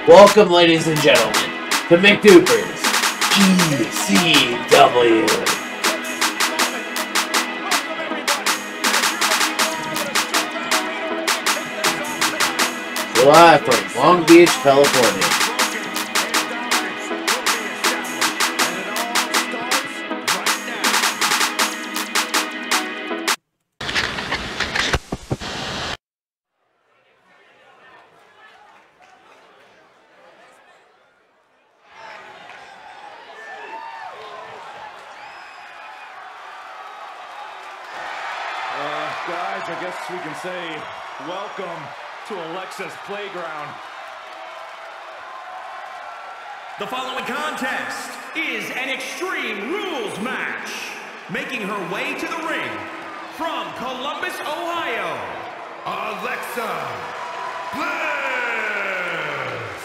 Welcome, ladies and gentlemen, to McDuper's ECW. Live from Long Beach, California. Guys, I guess we can say welcome to Alexa's playground. The following contest is an Extreme Rules match. Making her way to the ring from Columbus, Ohio, Alexa Bliss.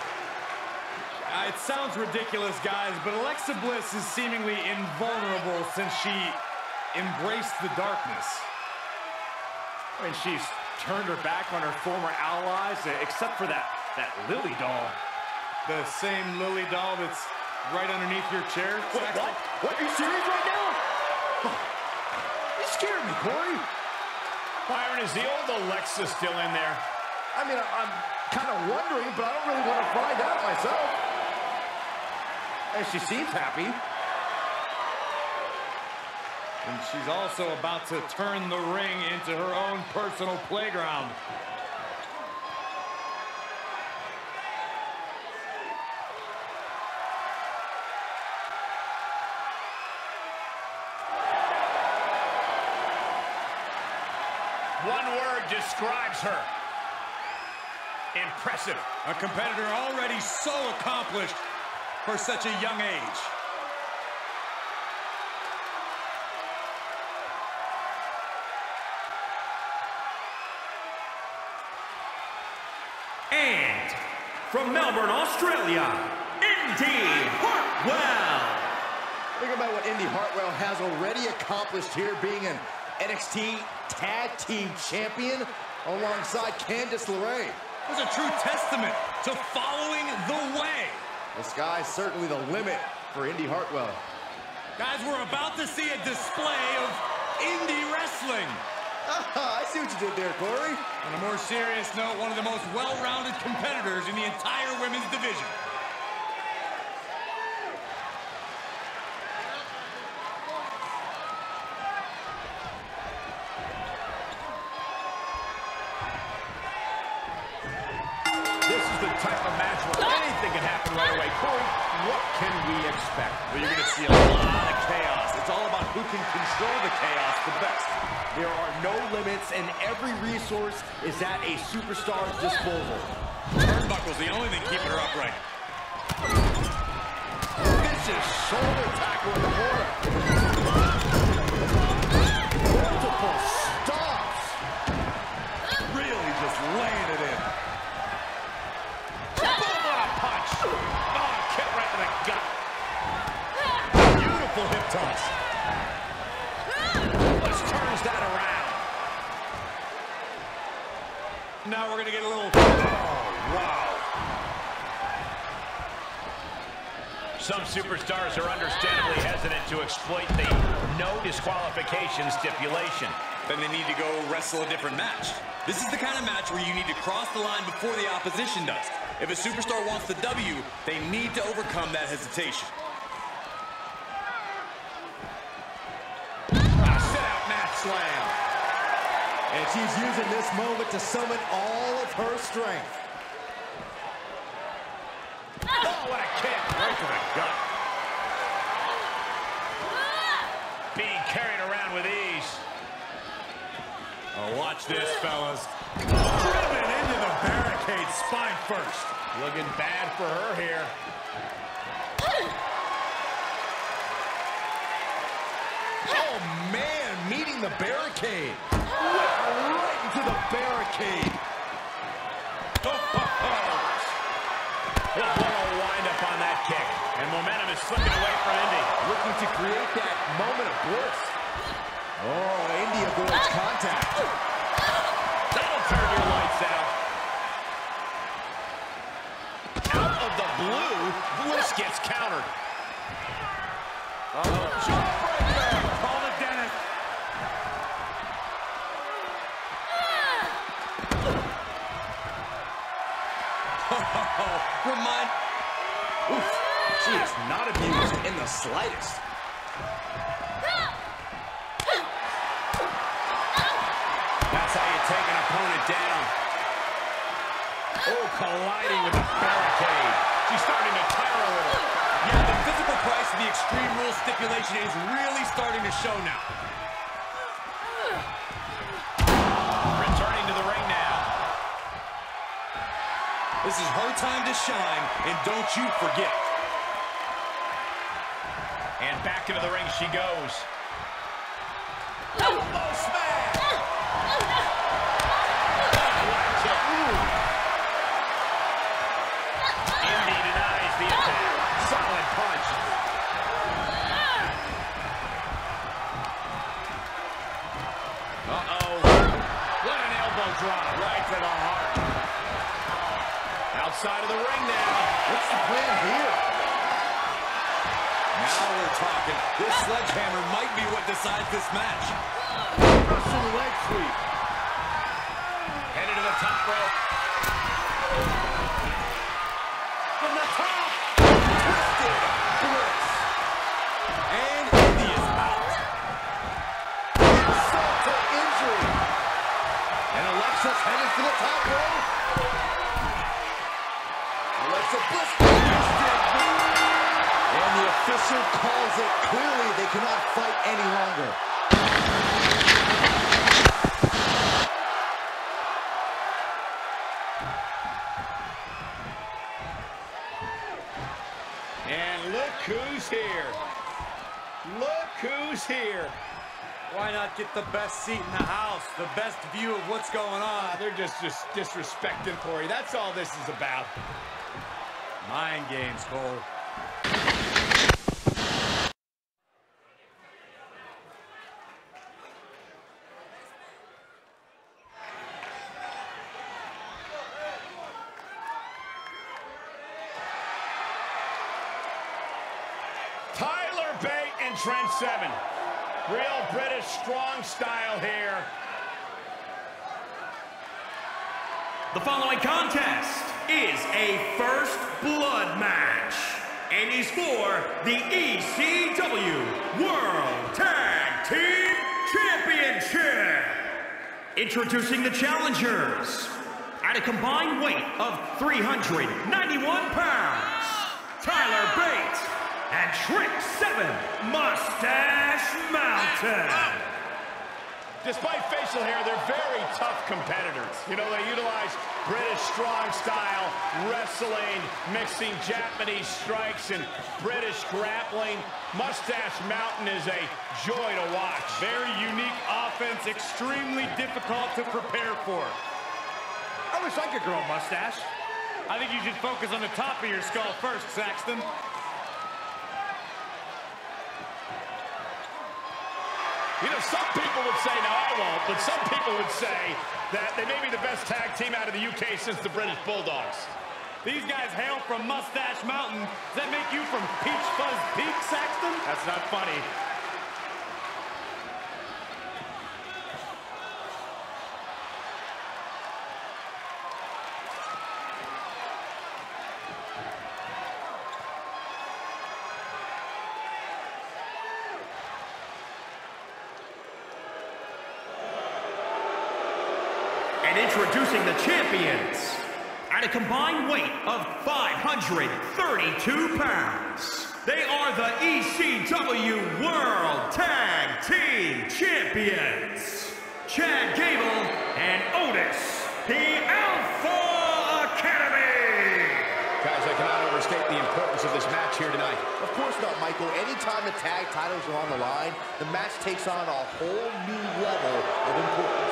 It sounds ridiculous, guys, but Alexa Bliss is seemingly invulnerable since she embraced the darkness. I mean, she's turned her back on her former allies, except for that Lily doll. The same Lily doll that's right underneath your chair. Wait, what? What? Are you serious right now? Oh, you scared me, Corey. Byron, is the old Alexa still in there? I mean, I'm kind of wondering, but I don't really want to find out myself. And she seems happy. And she's also about to turn the ring into her own personal playground. One word describes her. Impressive. A competitor already so accomplished for such a young age. And from Melbourne, Australia, Indi Hartwell. Think about what Indi Hartwell has already accomplished here, being an NXT Tag Team Champion alongside Candice LeRae. It was a true testament to following the way. The sky's certainly the limit for Indi Hartwell. Guys, we're about to see a display of indie wrestling. I see what you did there, Corey. On a more serious note, one of the most well-rounded competitors in the entire women's division. This is the type of match where anything can happen right away. Corey, what can we expect? Well, you're going to see a lot of chaos. It's all about who can control the chaos the best. There are no limits, and every resource is at a superstar's disposal. Turnbuckle's the only thing keeping her upright. Vicious shoulder tackle in the corner. Multiple stops. Really just laying it in. Boom, what a punch. Oh, kick right to the gut. Beautiful hip toss. Let's turns that around. Now we're going to get a little... Oh, wow. Some superstars are understandably hesitant to exploit the no disqualification stipulation. Then they need to go wrestle a different match. This is the kind of match where you need to cross the line before the opposition does. If a superstar wants the W, they need to overcome that hesitation. Sit-out mat slam. And she's using this moment to summon all of her strength. Oh, what a kick. Right to the gut. Being carried around with ease. Oh, watch this, fellas. Driven into the barricade, spine first. Looking bad for her here. Oh, man, meeting the barricade. Right into the barricade. A little wind up on that kick. And momentum is slipping away from Indi. Looking to create that moment of bliss. Oh, Indi avoids contact. That'll turn your lights out. Oof, she is not abused in the slightest. That's how you take an opponent down. Oh, colliding with the barricade. She's starting to tire a little. Yeah, the physical price of the Extreme Rules stipulation is really starting to show now. Returning to the ring now. This is her time to shine, and don't you forget. And back into the ring she goes. Elbow smash! Indy denies the attack. Solid punch. Uh-oh. What an elbow drop right to the heart. Outside of the ring now. What's the plan here? Now we're talking. This sledgehammer might be what decides this match. Russian leg sweep. Headed to the top rope. From the top. Twisted bliss. And Indy is out. Insult to injury. And Alexa's headed for the top rope. Alexa Bliss. And the official calls it. Clearly, they cannot fight any longer. And look who's here. Look who's here. Why not get the best seat in the house, the best view of what's going on? They're just disrespecting Corey. That's all this is about. Mind games, Cole. Tyler Bate and Trent Seven. Real British strong style here. The following contest is a first blood match and is for the ECW World Tag Team Championship. Introducing the challengers at a combined weight of 391 pounds, Tyler Bate and Trent Seven, Mustache Mountain. Despite facial hair, they're very tough competitors. You know, they utilize British strong style, wrestling, mixing Japanese strikes and British grappling. Mustache Mountain is a joy to watch. Very unique offense, extremely difficult to prepare for. I wish I could grow a mustache. I think you should focus on the top of your skull first, Saxton. You know, some people would say, no, I won't, but some people would say that they may be the best tag team out of the UK since the British Bulldogs. These guys hail from Mustache Mountain. Does that make you from Peach Fuzz Peak, Saxton? That's not funny. And introducing the champions at a combined weight of 532 pounds. They are the ECW World Tag Team Champions, Chad Gable and Otis, the Alpha Academy. Guys, I cannot overstate the importance of this match here tonight. Of course not, Michael. Anytime the tag titles are on the line, the match takes on a whole new level of importance.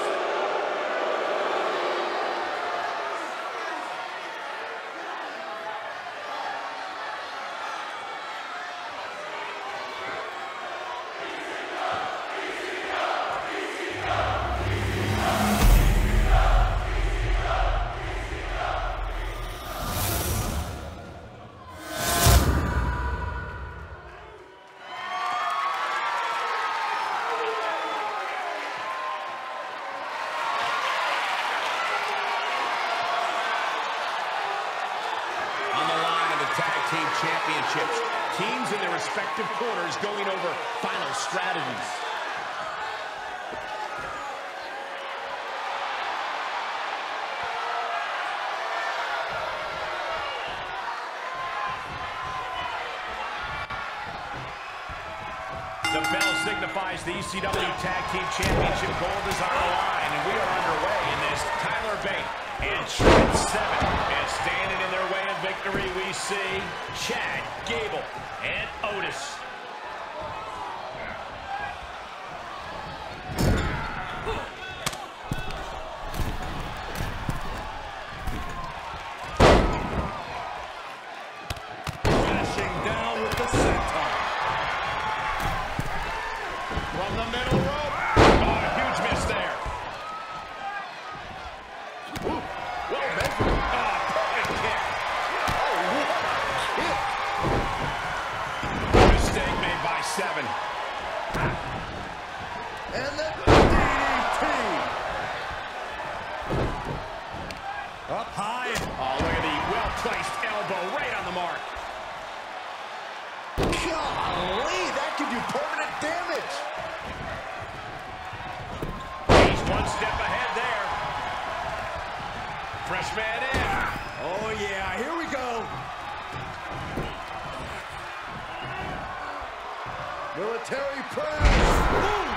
Team Championships. Teams in their respective corners going over final strategies. The bell signifies the ECW Tag Team Championship gold is on the line, and we are underway in this. Tyler Bate and Trent Seven. And standing in their way of victory, we see Chad Gable and Otis. Crashing down with the senton. From the middle rope. Oh, a huge miss there. Ooh, well measured. Oh, perfect kick. Oh, what a kick. Mistake made by Seven. And the DDT. Up high. Oh, look at the well-placed elbow right on the mark. Golly, that could do permanent damage. He's one step ahead there. Fresh man in. Oh, yeah, here we go. Military press. Boom.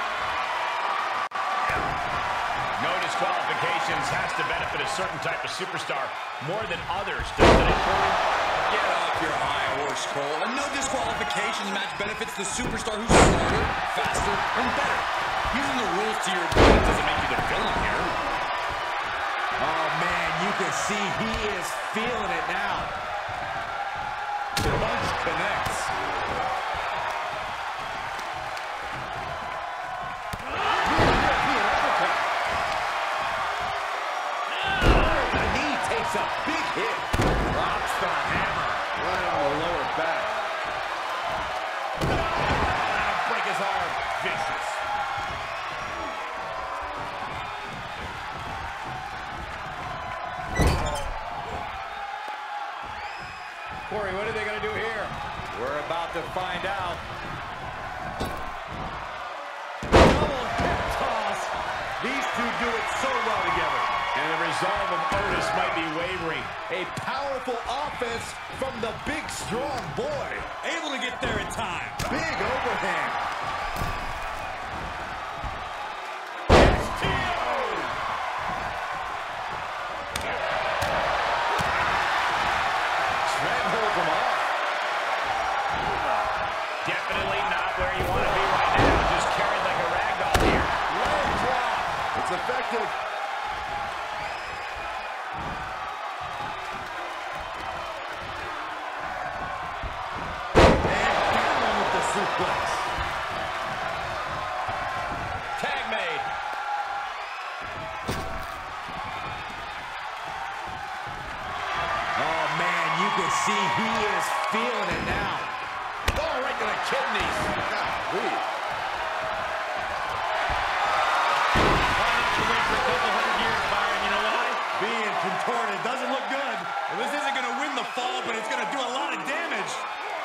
No disqualifications has to benefit a certain type of superstar more than others, doesn't it, Corey? Get off your high horse, Cole. A no disqualifications match benefits the superstar who's stronger, faster, and better. Using the rules to your advantage doesn't make you the villain here. Oh, man, you can see he is feeling it now. Punch connects. The knee takes a big hit. Drops the hammer right on the lower back. That'll break his arm. Vicious. Corey, what are they going to do here? We're about to find out. Double hip toss. These two do it so well together. And the resolve of Otis might be wavering. A powerful offense from the big, strong boy. Able to get there in time. Big overhand. Trent holds him off. Definitely not where you want to be right now. Just carried like a rag doll here. Leg drop. It's effective. And down with the suplex. Tag made. Oh, man, you can see he is feeling it now. Oh, right to the kidneys. Golly. Why not you wait for a couple hundred years, Byron? You know why? Being contorted doesn't look good. Well, this isn't going to win the fall, but it's going to do a lot of damage.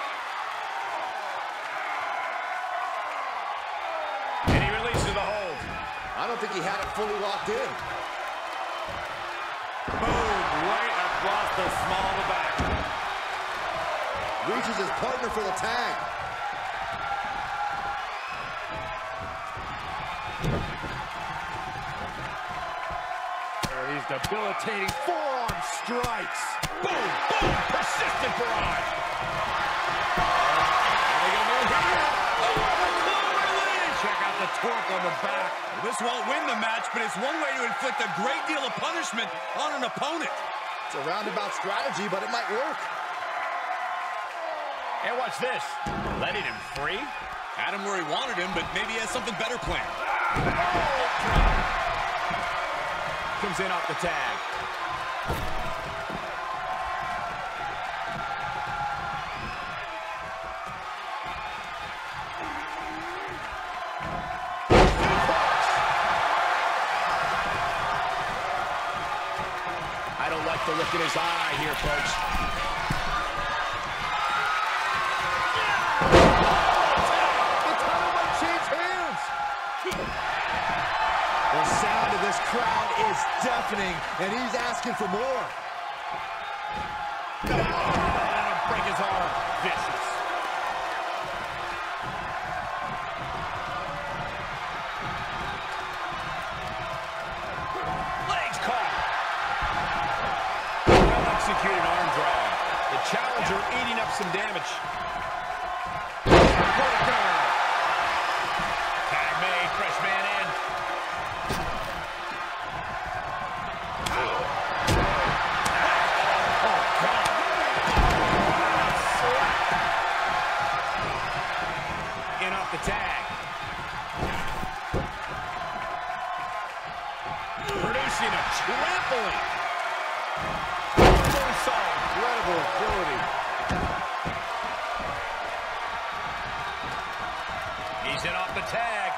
And he releases the hold. I don't think he had it fully locked in. Boom, right across the small of the back. Reaches his partner for the tag. These debilitating forearm strikes. Boom, boom, persistent barrage. Check out the torque on the back. This won't win the match, but it's one way to inflict a great deal of punishment on an opponent. It's a roundabout strategy, but it might work. And watch this. Letting him free. Had him where he wanted him, but maybe he has something better planned. Comes in off the tag. I don't like the look in his eye here, folks. crowd is deafening, and he's asking for more. That'll break his arm. Vicious. Legs caught. Well-executed arm drag. The challenger eating up some damage. Tag made. Fresh man in. Off the tag. Producing a trampling. Incredible ability. He's in off the tag.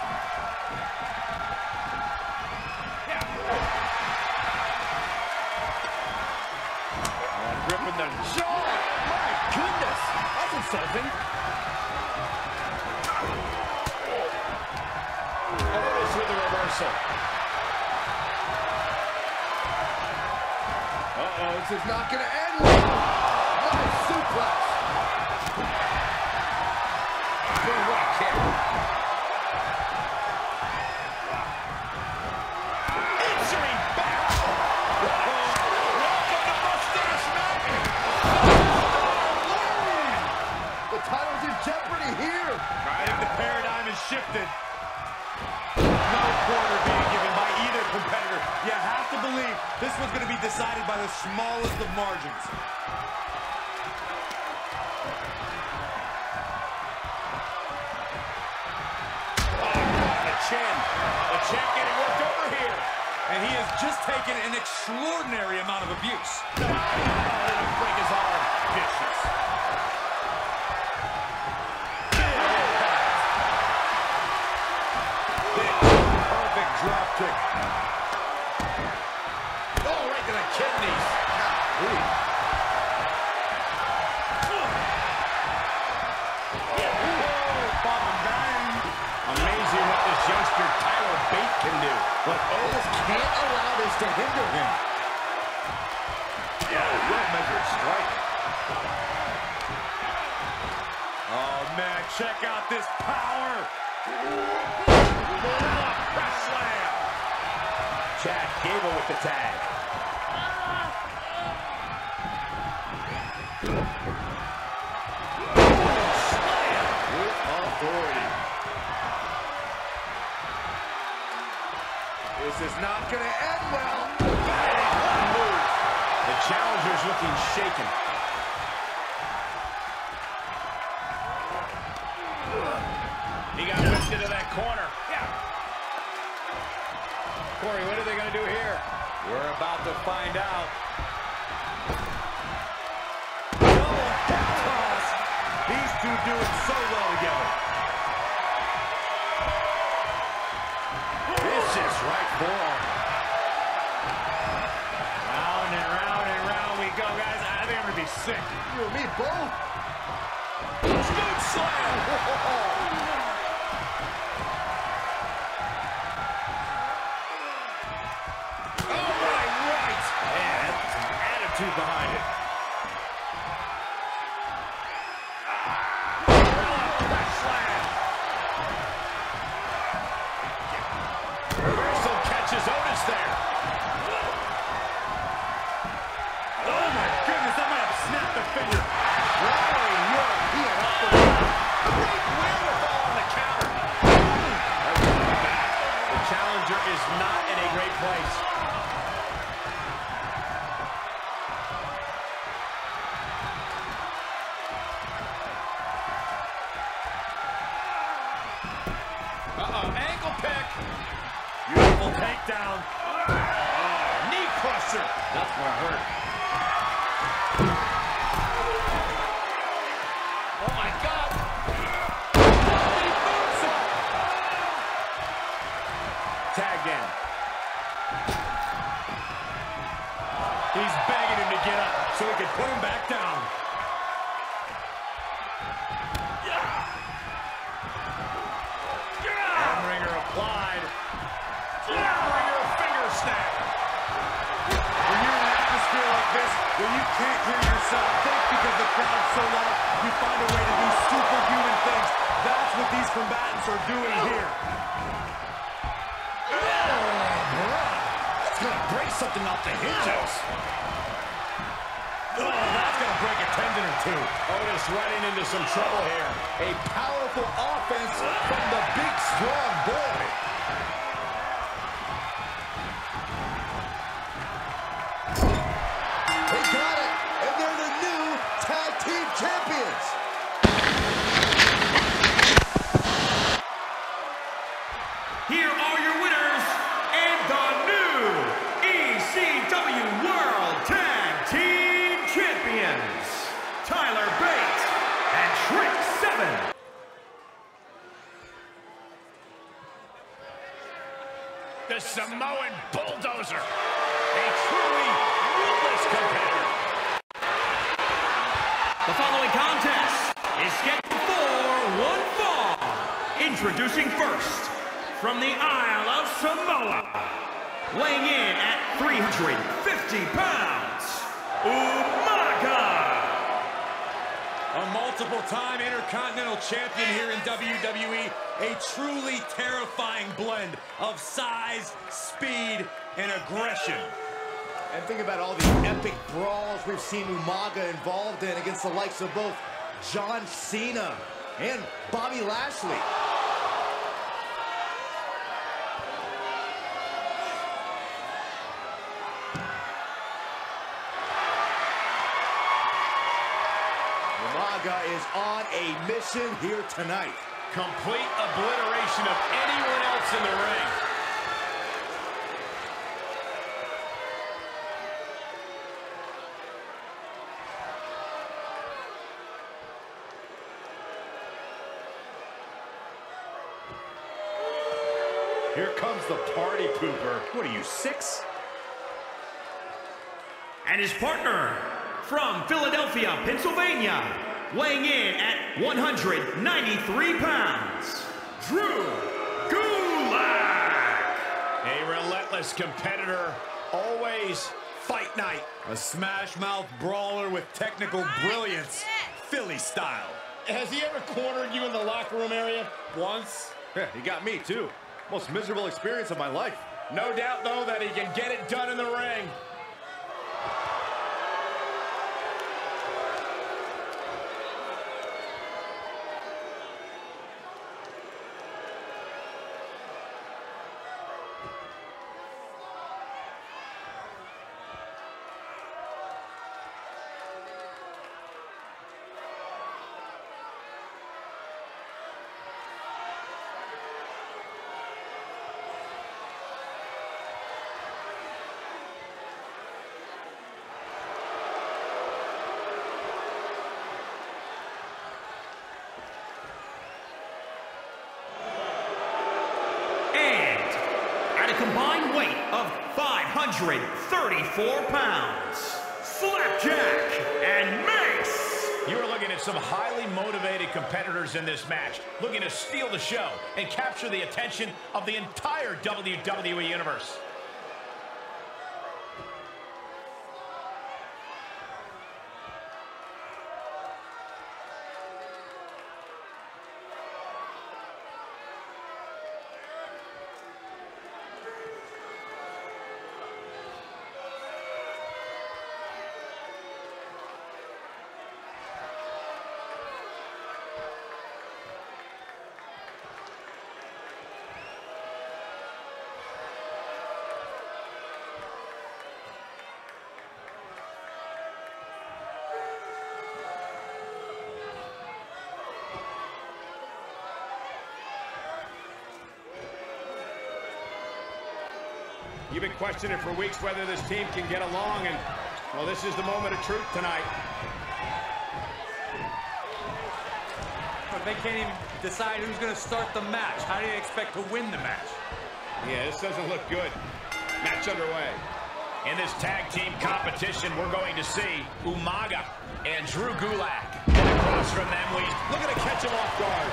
Gripping the jaw. My goodness. That's insulting. Otis with the reversal. Uh-oh, this is not going to end well. Nice suplex. What a kick. Answering back. Welcome to Mustache Mountain. The title's in jeopardy here. I think the paradigm has shifted. No quarter being given by either competitor. You have to believe this was going to be decided by the smallest of margins. The chin. The champ getting worked over here. And he has just taken an extraordinary amount of abuse. That'll break his arm. Vicious. Drop kick. Oh, right to the kidneys. Bop and bang. Amazing what this youngster Tyler Bate can do. But Otis can't allow this to hinder him. Well-measured strike. Oh, man, check out this power. Press slam. Chad Gable with the tag. Slam with authority. This is not going to end well. Bang! Move. The challenger's looking shaken. He got whipped into that corner. Corey, what are they going to do here? We're about to find out. Double hip toss. These two doing so well together. Vicious right forearm. Round and round and round we go, guys. I think I'm going to be sick. You and me both. Scoop slam. Behind it. Slam. Reversal catches Otis there. Oh my goodness, that might have snapped the finger. Rolling European up the wall. Great wherewithal on the counter. The challenger is not in a great place. Ankle pick. Beautiful takedown. Knee crusher. That's gonna hurt. Oh my God. He moves it. Tagged in. He's begging him to get up so he can put him back down. Applied. Finger snap. so long, you find a way to do superhuman things. That's what these combatants are doing here. That's gonna break something off the hinges. Oh, that's gonna break a tendon or two. Otis running into some trouble here. A powerful offense from the big, strong boy. They got it, and they're the new tag team champions. Here are your winners and the new ECW World Tag Team Champions, Tyler Bate and Trick 7. The Samoan Bulldozer. A truly ruthless competitor. The following contest is scheduled for one fall. Introducing first, from the Isle of Samoa, weighing in at 350 pounds, Umaga. A multiple-time Intercontinental Champion here in WWE. A truly terrifying blend of size, speed, and aggression. And think about all the epic brawls we've seen Umaga involved in against the likes of both John Cena and Bobby Lashley. Umaga is on a mission here tonight. Complete obliteration of anyone else in the ring. Here comes the party pooper. What are you, 6? And his partner, from Philadelphia, Pennsylvania, weighing in at 193 pounds, Drew Gulak. A relentless competitor, always fight night. A smash-mouth brawler with technical brilliance, Philly style. Has he ever cornered you in the locker room area? Once, he got me too. Most miserable experience of my life. No doubt, though, that he can get it done in the ring. Combined weight of 534 pounds, Slapjack and Mace. You are looking at some highly motivated competitors in this match, looking to steal the show and capture the attention of the entire WWE Universe. You've been questioning for weeks whether this team can get along, and, well, this is the moment of truth tonight. But they can't even decide who's going to start the match. How do you expect to win the match? Yeah, this doesn't look good. Match underway. In this tag team competition, we're going to see Umaga and Drew Gulak. And across from them, look at to catch him off guard.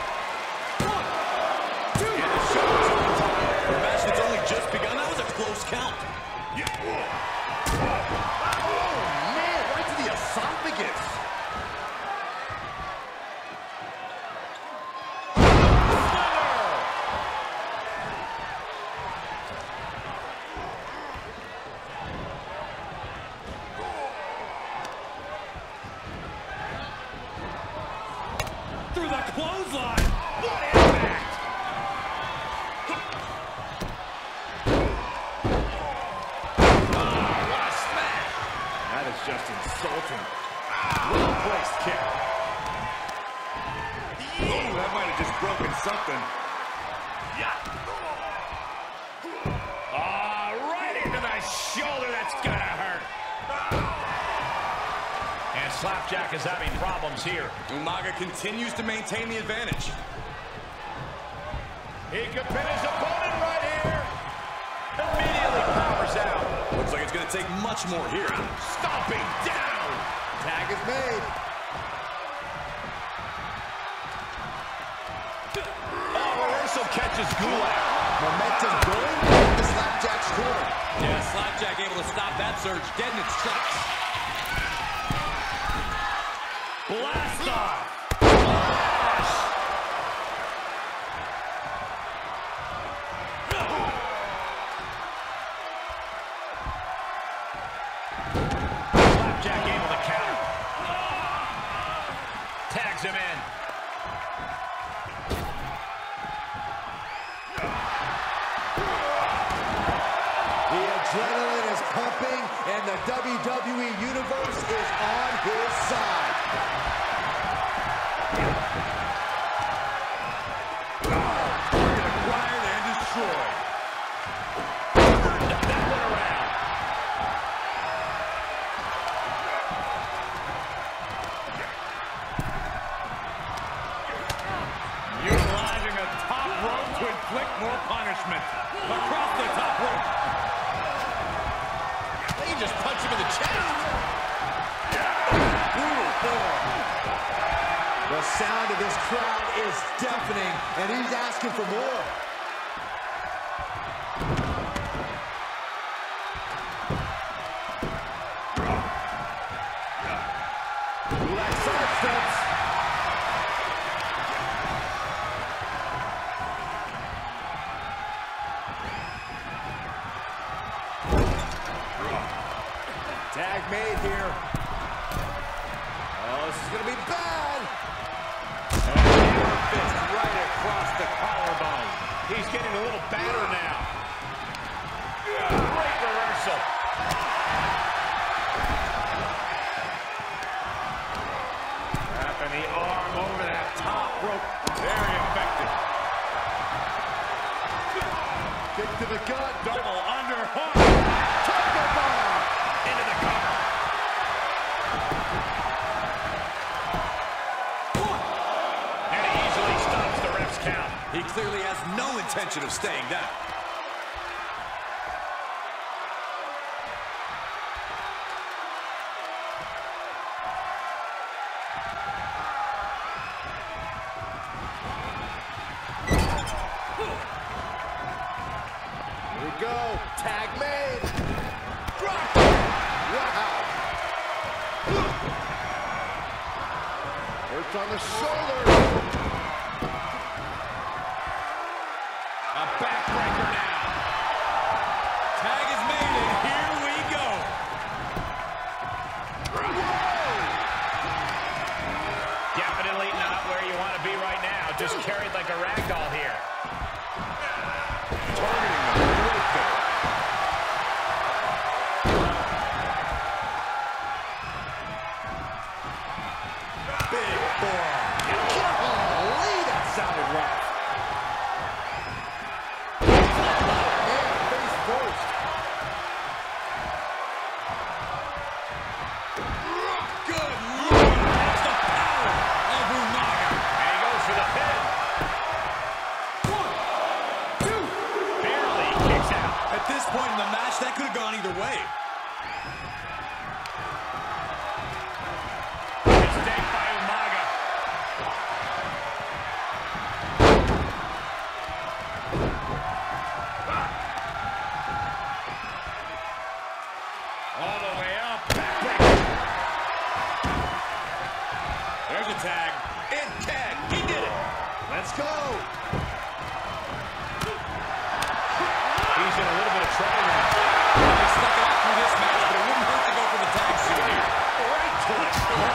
1, 2. And the show is on time. The match that's only just begun. That was a close count. Oh, man, right to the esophagus. just insulting. Well-placed kick. Oh, that might have just broken something. Yeah. Right into the shoulder. That's gonna hurt. And Slapjack is having problems here. Umaga continues to maintain the advantage. He could pin his opponent right here. Immediately powers out. Looks like it's going to take much more here. Stomping down. Tag is made. Reversal catches Gulak. Momentum going to Slapjack's corner. Yeah, Slapjack able to stop that surge dead in its tracks. Blast off. Slapjack able to counter. Tags him in. The adrenaline is pumping, and the WWE Universe is on his side. Acquired and destroyed. That one around. Utilizing a top rope to inflict more punishment. Across the top rope. He just punched him in the chest. Brutal form. The sound of this crowd is deafening, and he's asking for more. Gulak sidesteps. Tag made here. Oh, this is going to be bad. Fist right across the collarbone. He's getting a little battered now. Great reversal. Wrapping the arm over that top rope. Very effective. Kick to the gut. Double underhook. Tiger bomb. Into the cover. And he easily stops the ref's count. He clearly has no intention of staying down. Here we go. Tag made. Drop. Wow. Hurts on the shoulder. A backbreaker now. Tag is made, and here we go. Definitely not where you want to be right now. Just carried like a rag doll here. Targeting the throat there. Big forearm. Golly, that sounded rough. And face first. Good Lord, that's the power of Umaga. And he goes for the pin. 1, 2. Barely kicks out. At this point in the match, that could have gone either way. Mistake by Umaga. All the way up. Backbreaker. There's a tag. And tag. He did it. Let's go. He's in a little bit of trouble now. They stuck it out through this match, but it wouldn't hurt to go for the tag soon here. Right to the short.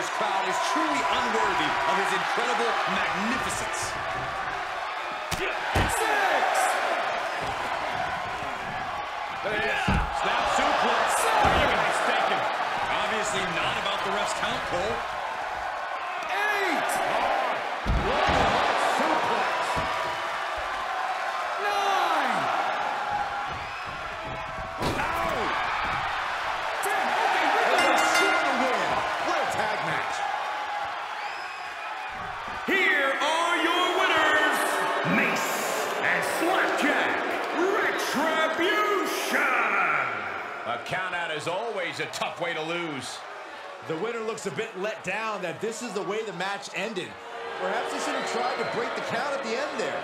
this crowd is truly unworthy of his incredible magnificence. 6! There it is. Snap suplex. What are you guys thinking? Obviously not about the ref's count, Cole. 8! Suplex. 9! Ow! 10! Okay, we're Sure to win. What a tag match. Here are your winners, Mace and Slapjack Retribution. A count out is always a tough way to lose. The winner looks a bit let down that this is the way the match ended. Perhaps he should have tried to break the count at the end there.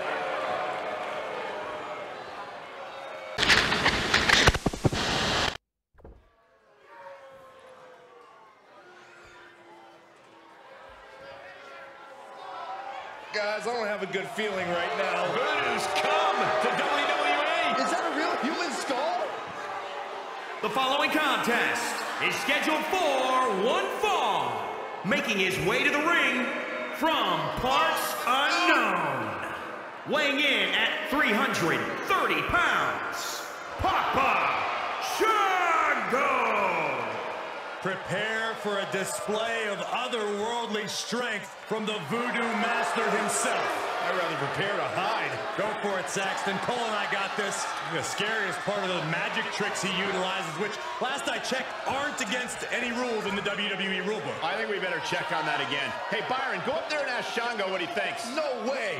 Guys, I don't have a good feeling right now. Voodoo's come to WWE. Is that a real human skull? The following contest is scheduled for one fall. Making his way to the ring from parts unknown. Weighing in at 330 pounds, Papa Shango. Prepare for a display of otherworldly strength from the Voodoo Master himself. I'd rather prepare to hide. Go for it, Saxton. Cole and I got this. The scariest part of the magic tricks he utilizes, which, last I checked, aren't against any rules in the WWE rulebook. I think we better check on that again. Hey, Byron, go up there and ask Shango what he thinks. No way.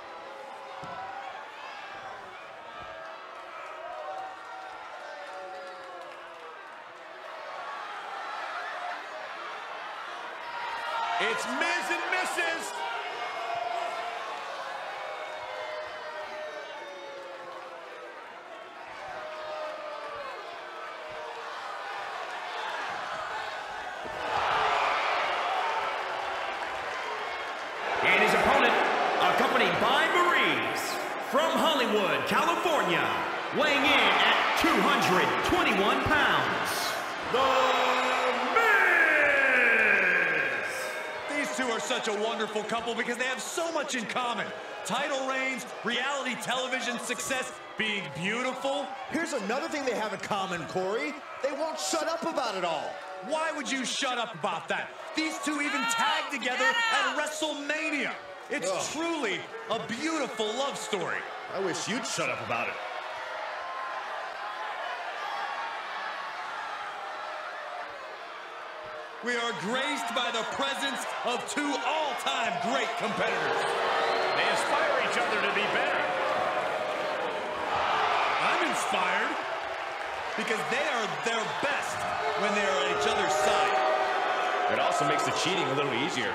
It's Miz and Mrs. And his opponent, accompanied by Maurice, from Hollywood, California, weighing in at 221 pounds, The Miz! These two are such a wonderful couple because they have so much in common. Title reigns, reality television success, being beautiful. Here's another thing they have in common, Corey. They won't shut up about it all. Why would you shut up about that? These two even tagged together at WrestleMania. It's truly a beautiful love story. I wish you'd shut up about it. We are graced by the presence of two all-time great competitors. They inspire each other to be better. I'm inspired because they are their best when they are at each other's side. It also makes the cheating a little easier.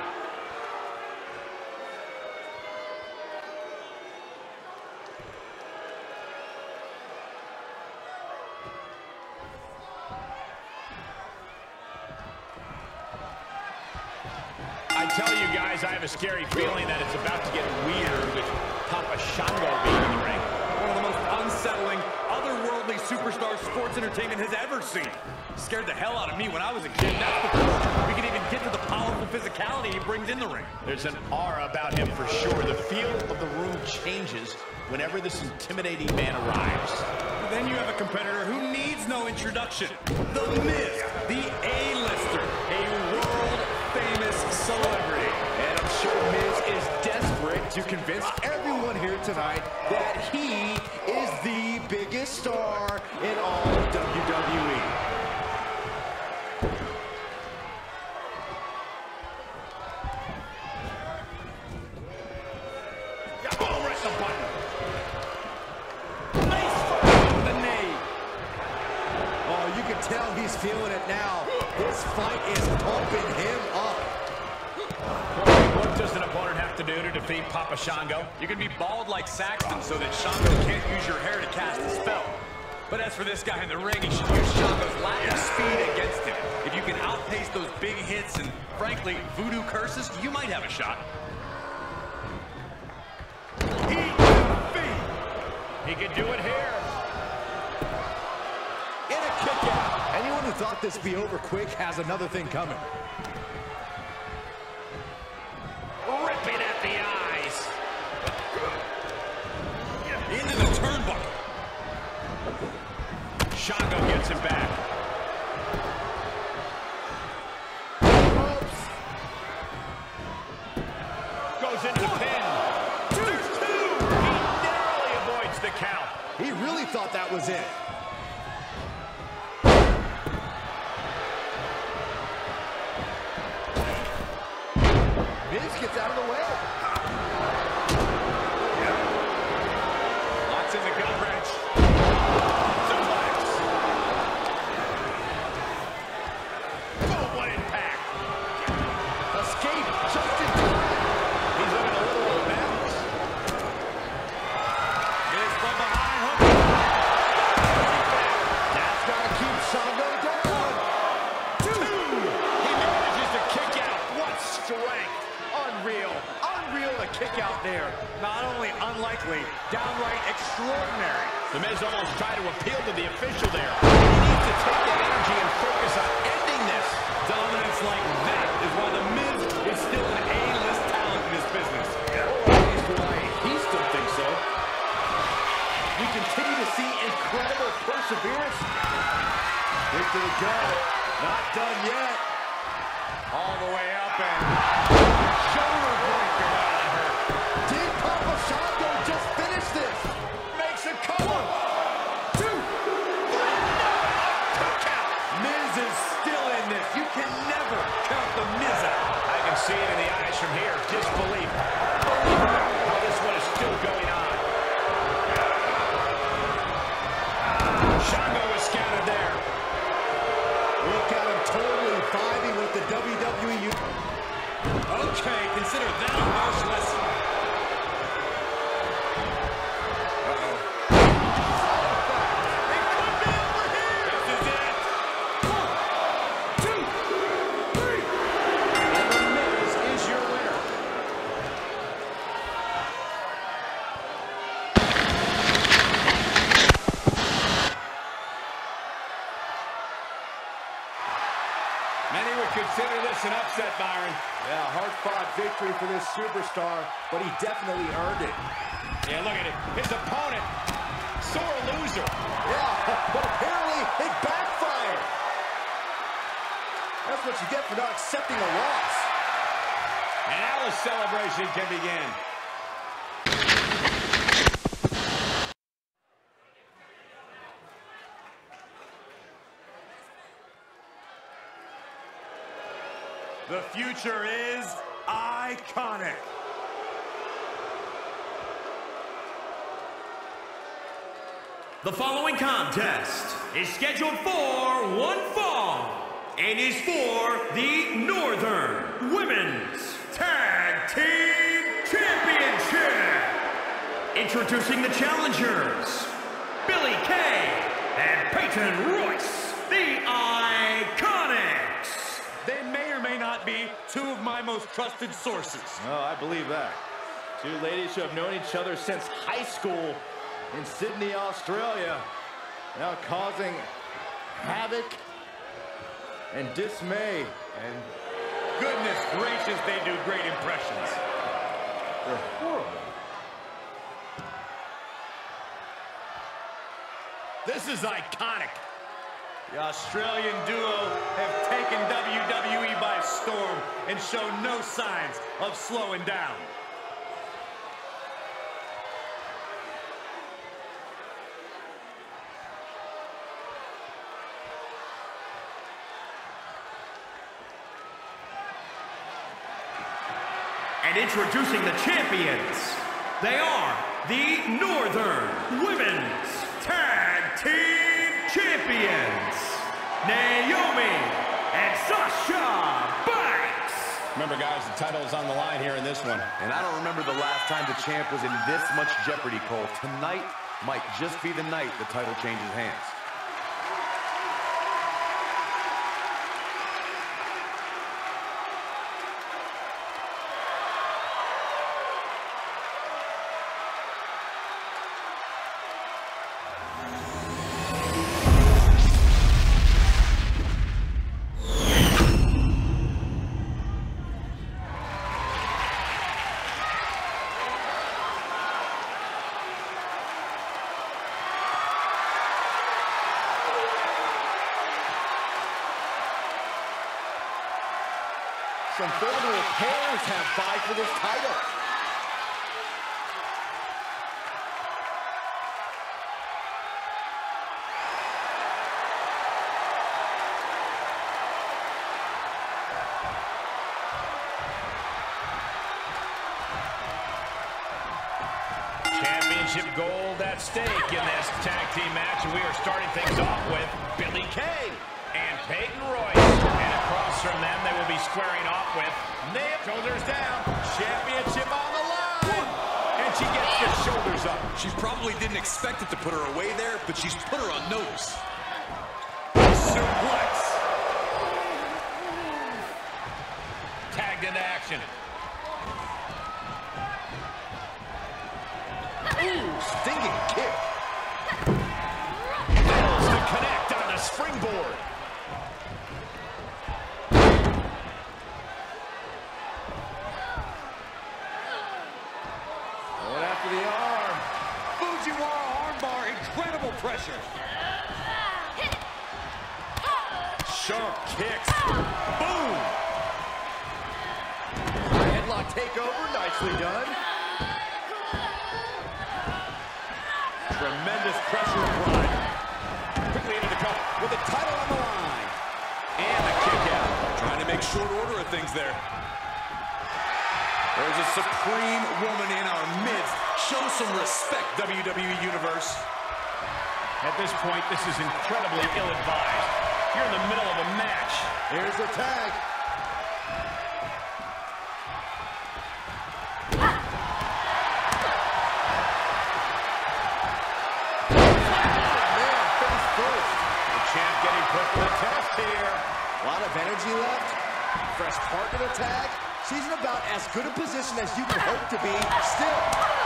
I tell you guys, I have a scary feeling that it's about to get weird with Papa Shango being in the ring. One of the most unsettling, otherworldly superstar sports entertainment has ever seen. Scared the hell out of me when I was a kid. That's before we can even get to the powerful physicality he brings in the ring. There's an aura about him for sure. The feel of the room changes whenever this intimidating man arrives. But then you have a competitor who needs no introduction. The Miz, the A-lister, a world-famous celebrity. And I'm sure Miz is desperate to convince everyone here tonight that he is the biggest star in all of WWE. Oh, right the button. Nice fight with the knee. Oh, you can tell he's feeling it now. This fight is pumping him up. What does an opponent have to do to defeat Papa Shango? You can be bald like Saxton so that Shango can't use your hair to cast a spell. But as for this guy in the ring, he should use Shango's lack of speed against him. If you can outpace those big hits and, frankly, voodoo curses, you might have a shot. He could do it here. In a kick out. Anyone who thought this would be over quick has another thing coming. goes into the pin. There's two. He narrowly avoids the count. He really thought that was it. Miz gets out of the way. Locks in the gut wrench. Suplex. Oh, what impact. Escape just in time. He's looking a little off balance. Miz from behind. Hook. That's got to keep Shango down. Two. He manages to kick out. What strength. Unreal to kick out there. Not only unlikely, downright extraordinary. The Miz almost tried to appeal to the official there. He needs to take that energy and focus on ending this. Dominance like that is why The Miz is still an A-list talent in this business. Or at least why he still thinks so. We continue to see incredible perseverance. Kick to the gut. Not done yet. All the way up and Shoulder breaker. Did Papa Shango just finish this? Makes a cover. 2, 3, count. Miz is still in this. You can never count The Miz out. I can see it in the eyes from here. Disbelief. How this one is still going on. Shango was scattered there. Look at him totally vibing with the WWE. Okay, consider that a harsh lesson. It could be over here. This is it. 1, 2, 3. And The Miz is your winner. Many would consider this an upset, Byron. Yeah, hard-fought victory for this superstar, but he definitely earned it. Yeah, look at it. His opponent, sore loser. Yeah, but apparently it backfired. That's what you get for not accepting a loss. And now the celebration can begin. The future is iconic. The following contest is scheduled for one fall and is for the Northern Women's Tag Team Championship. Introducing the challengers, Billie Kay and Peyton Royce, the Iconics. They may or may not be two of my most trusted sources. Oh, I believe that. Two ladies who have known each other since high school in Sydney, Australia, now causing havoc and dismay. And goodness gracious, they do great impressions. They're horrible. This is iconic. The Australian duo have taken WWE by storm and show no signs of slowing down. And introducing the champions, they are the Northern Women's Tag Team Champions, Naomi and Sasha Banks. Remember, guys, the title is on the line here in this one. And I don't remember the last time the champ was in this much jeopardy, Cole. Tonight might just be the night the title changes hands. Some formidable pairs have vied for this title. championship gold at stake in this tag team match, and we are starting things off with Billie Kay and Peyton Royce. And across from them, they will be squaring off with Nia. Shoulders down, championship on the line, and she gets the shoulders up. She probably didn't expect it to put her away there, but she's put her on notice. Suplex. Tagged into action. Ooh, stinging kick. Fails to connect on the springboard. Going after the arm. Fujiwara armbar, incredible pressure. Sharp kicks. Boom. Headlock takeover. Nicely done. Tremendous pressure applied. Quickly into the cover with the title on the line. And the kick out. Trying to make short order of things there. There's a supreme woman in our midst. Show some respect, WWE Universe. At this point, this is incredibly ill-advised. You're in the middle of a match. Here's the tag. A lot of energy left. Fresh partner to tag. She's in about as good a position as you can hope to be. Still.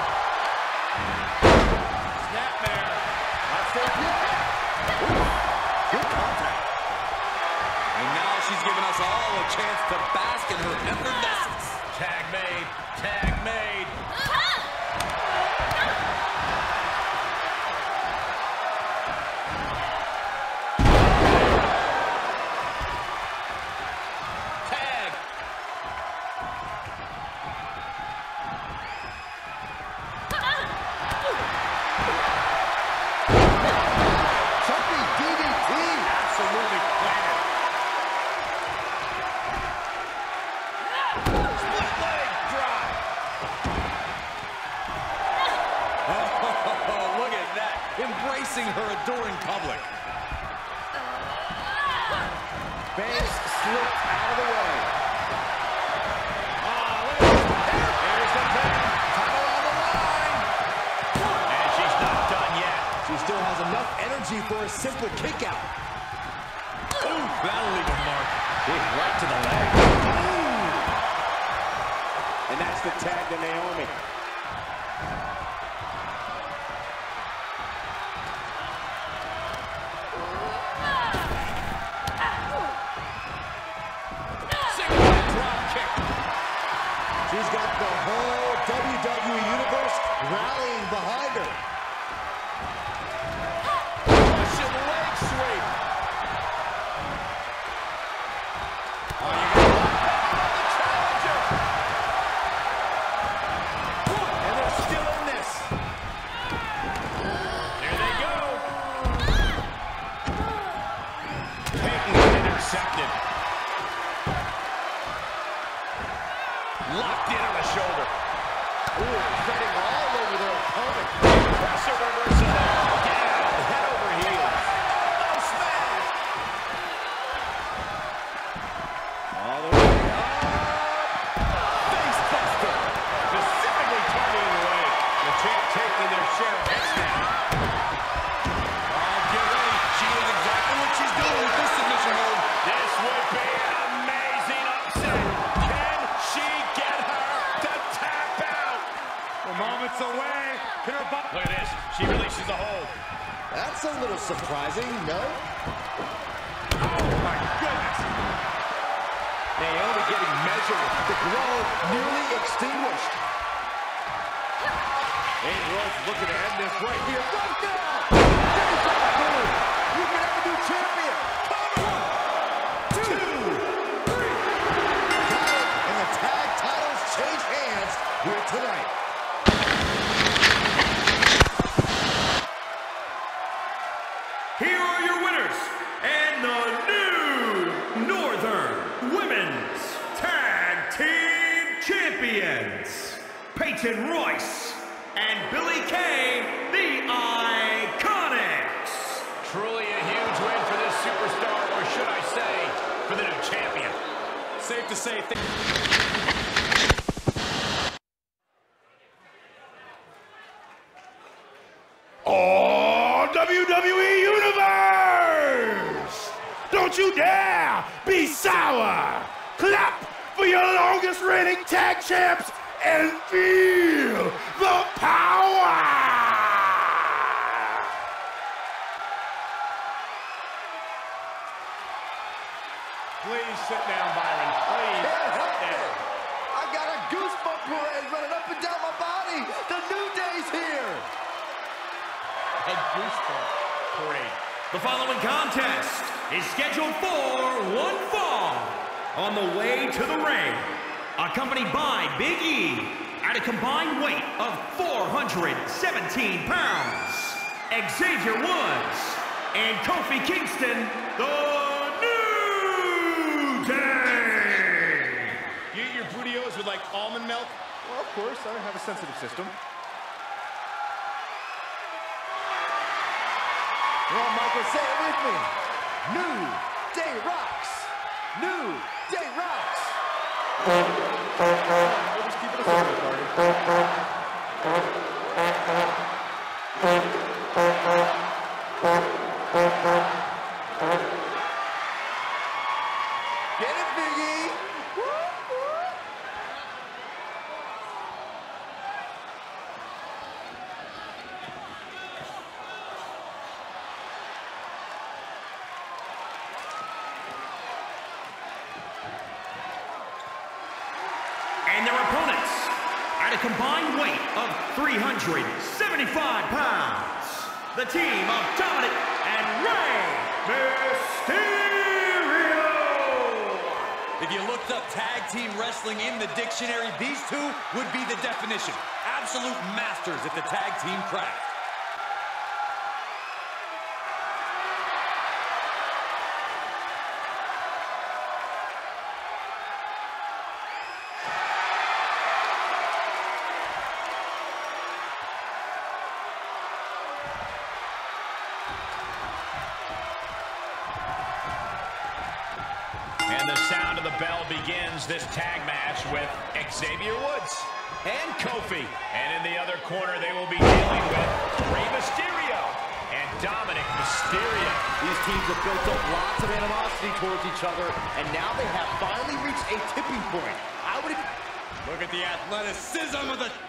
Snapmare. That's it. Good contact. And now she's giving us all a chance to bask in her effervescence. Tag made. Tag made. Embracing her adoring public. Banks slipped out of the way. Oh, look at this. There's the pin. Title on the line. And she's not done yet. She still has enough energy for a simple kick out. Ooh, that'll leave a mark. Big right to the leg. And that's the tag to Naomi. She's got the whole WWE Universe rallying behind her. Russian leg sweep. Oh, you got the challenger. And they're still in this. There they go. Peyton intercepted. Locked in on the shoulder. Ooh, treading all over their opponent. Pressure reversal. Down, head over heels. Oh, smash. All the way up. Face buster. Specifically targeting the leg. The champ taking their share of hits now. Oh, get ready. She knows exactly what she's doing with this submission hold. This would be an amazing upset. Can she get her to tap out? The moment's away. Can her butt? Look at this. She releases the hold. That's a little surprising, no? Oh, my goodness. Naomi getting measured. The glow nearly extinguished. Peyton Royce looking to end this right here, right now. There's the boom. You can have a new champion. Cover. 2, 3. Got it, and the tag titles change hands here tonight. Here are your winners, and the new Northern Women's Tag Team Champions, Peyton Royce and Billy Kay, the Iconics. Truly a huge win for this superstar, or should I say, for the new champion. Safe to say. Oh, WWE Universe! Don't you dare be sour! Clap for your longest reigning tag champs and feel the power! Please sit down, Byron. Please sit down. I got a goosebump parade running up and down my body. The New Day's here. A goosebump parade. The following contest is scheduled for one fall. On the way to the ring, accompanied by Big E at a combined weight of 417 pounds, Xavier Woods and Kofi Kingston, the New Day. You eat your Fruitios with like almond milk? Well, of course, I have a sensitive system. Come on, Michael, say it with me. New Day rocks. New Day rocks. We'll just keep it a secret, party. Get it, Biggie. And their opponents, at a combined weight of 375 pounds, the team of Dominic and Rey Mysterio. If you looked up tag team wrestling in the dictionary, these two would be the definition. Absolute masters at the tag team craft. And the sound of the bell begins this tag match with Xavier Woods and Kofi. And in the other corner, they will be dealing with Rey Mysterio and Dominic Mysterio. These teams have built up lots of animosity towards each other, and now they have finally reached a tipping point. I would Look at the athleticism of the...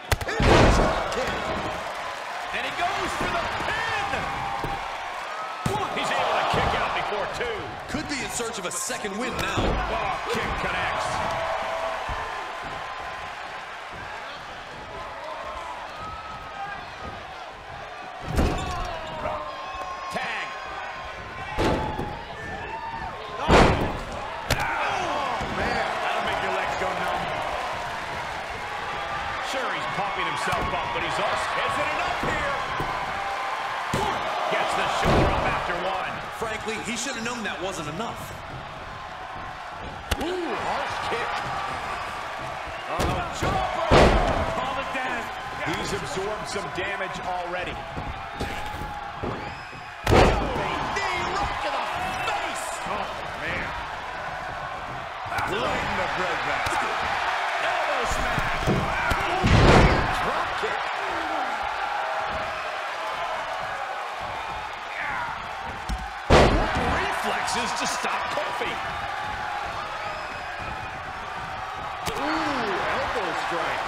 And he goes for the pin! He's able to kick out before two. Could be in search of a second win now. Oh, kick connects. Tag. Oh, man. That'll make your legs go numb. Sure, he's pumping himself up, but he's also... Is it enough here? Gets the shoulder up after one. Frankly, he should have known that wasn't enough. Ooh, harsh kick. Jumper! Call it down. He's absorbed some damage already. Knee right to the face! Oh, man. Right in the breadbasket. Elbow smash. Drop kick. Reflexes to stop Kofi. Elbow strike.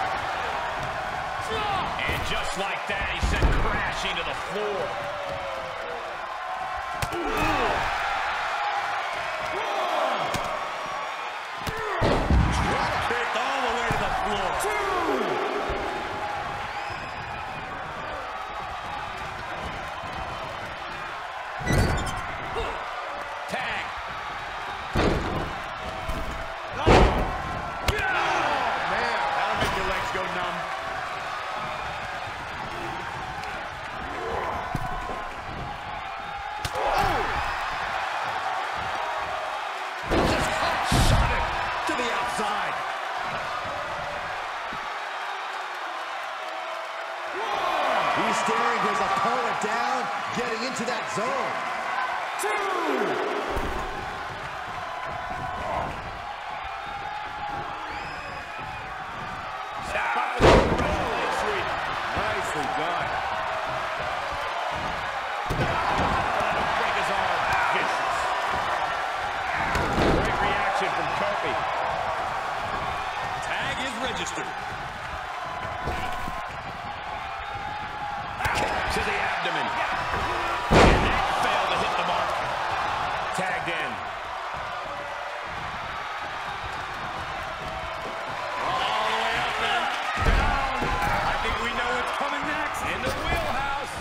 And just like that, he sent crashing to the floor. Drop kick all the way to the floor. Tag. That'll make your legs go numb. staring his opponent down, getting into that zone. 2. Nicely done. Break his arm. Vicious. Great reaction from Kofi. Tag is registered. To the abdomen. And that failed to hit the mark. Tagged in. All the way up and down. I think we know what's coming next. In the wheelhouse.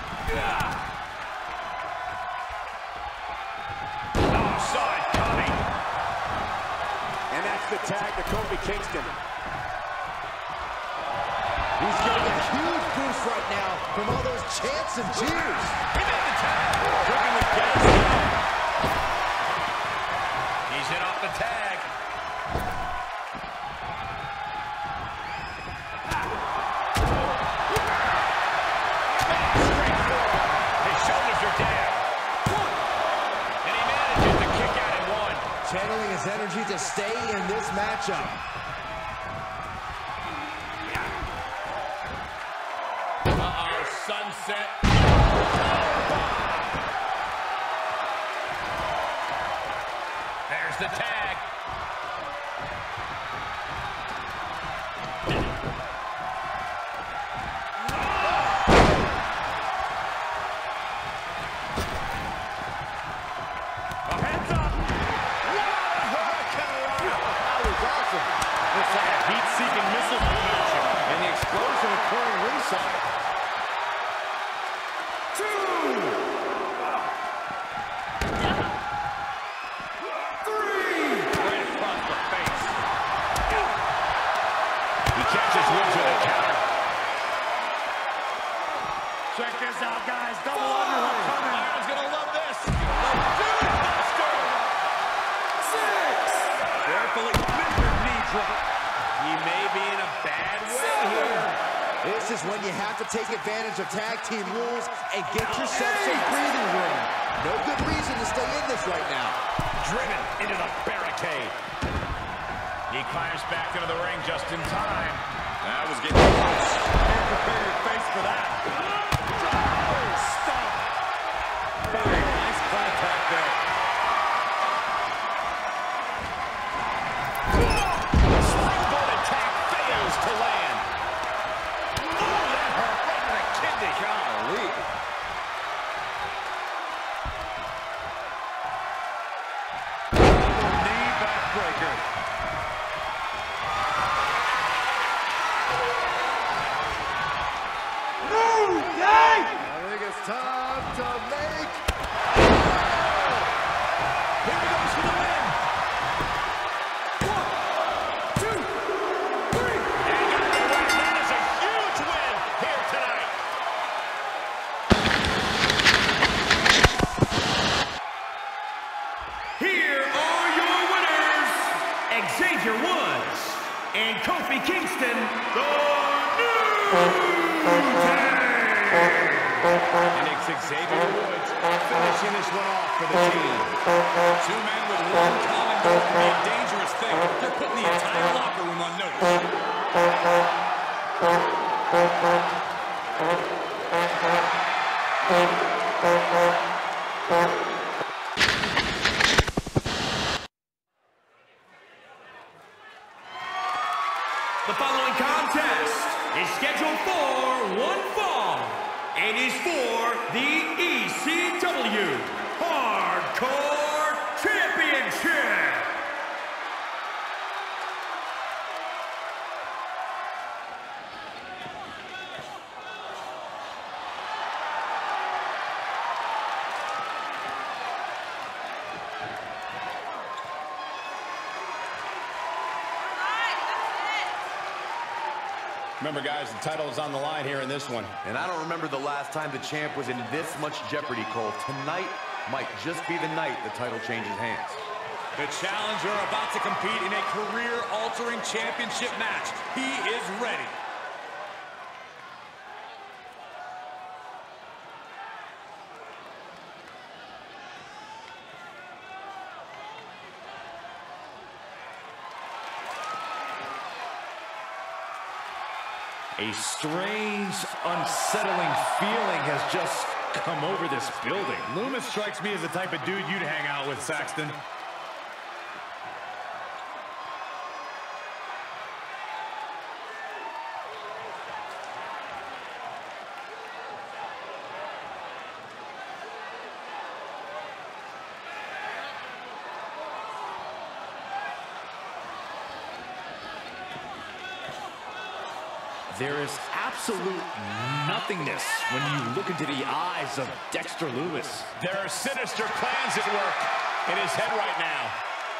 Oh, saw it coming. And that's the tag to Kofi Kingston. He's getting a huge boost right now from all those chants and cheers. He made the tag. Cooking with gas now. He's hit off the tag. Straight forward. His shoulders are down. And he manages to kick out at 1. Channeling his energy to stay in this matchup. Sunset. There's the tag. Hands up. That was awesome. Looks like a heat-seeking missile from action. And the explosion occurring ringside. 2. Right across the face. He catches Woods with a counter. Check this out, guys. Double underhook coming. Iron's gonna love this. The Buster. 6. Carefully measured knee drop. He may be in a bad way here. This is when you have to take advantage of tag team rules and get yourself some breathing room. No good reason to stay in this right now. Driven into the barricade. He climbs back into the ring just in time. That was getting close. Can't prepare your face for that. Stop. Nice contact there. Springboard attack fails to land. Oh, that hurt right in the kidney. Golly. Knee backbreaker. I think it's time to make... Here he goes for the win. 1, 2, 3. And got the win. That is a huge win here tonight. Here are your winners, Xavier Woods and Kofi Kingston, the New Day. And it's Xavier Woods finishing this one off for the team. Two men with one common goal can be a dangerous thing. They're putting the entire locker room on notice. The following contest is scheduled for one fall and is for the ECW Hardcore Championship. Remember, guys, the title is on the line here in this one. And I don't remember the last time the champ was in this much jeopardy, Cole. Tonight might just be the night the title changes hands. The challenger about to compete in a career-altering championship match. He is ready. A strange, unsettling feeling has just come over this building. Loomis strikes me as the type of dude you'd hang out with, Saxton. There is absolute nothingness when you look into the eyes of Dexter Loomis. There are sinister plans at work in his head right now.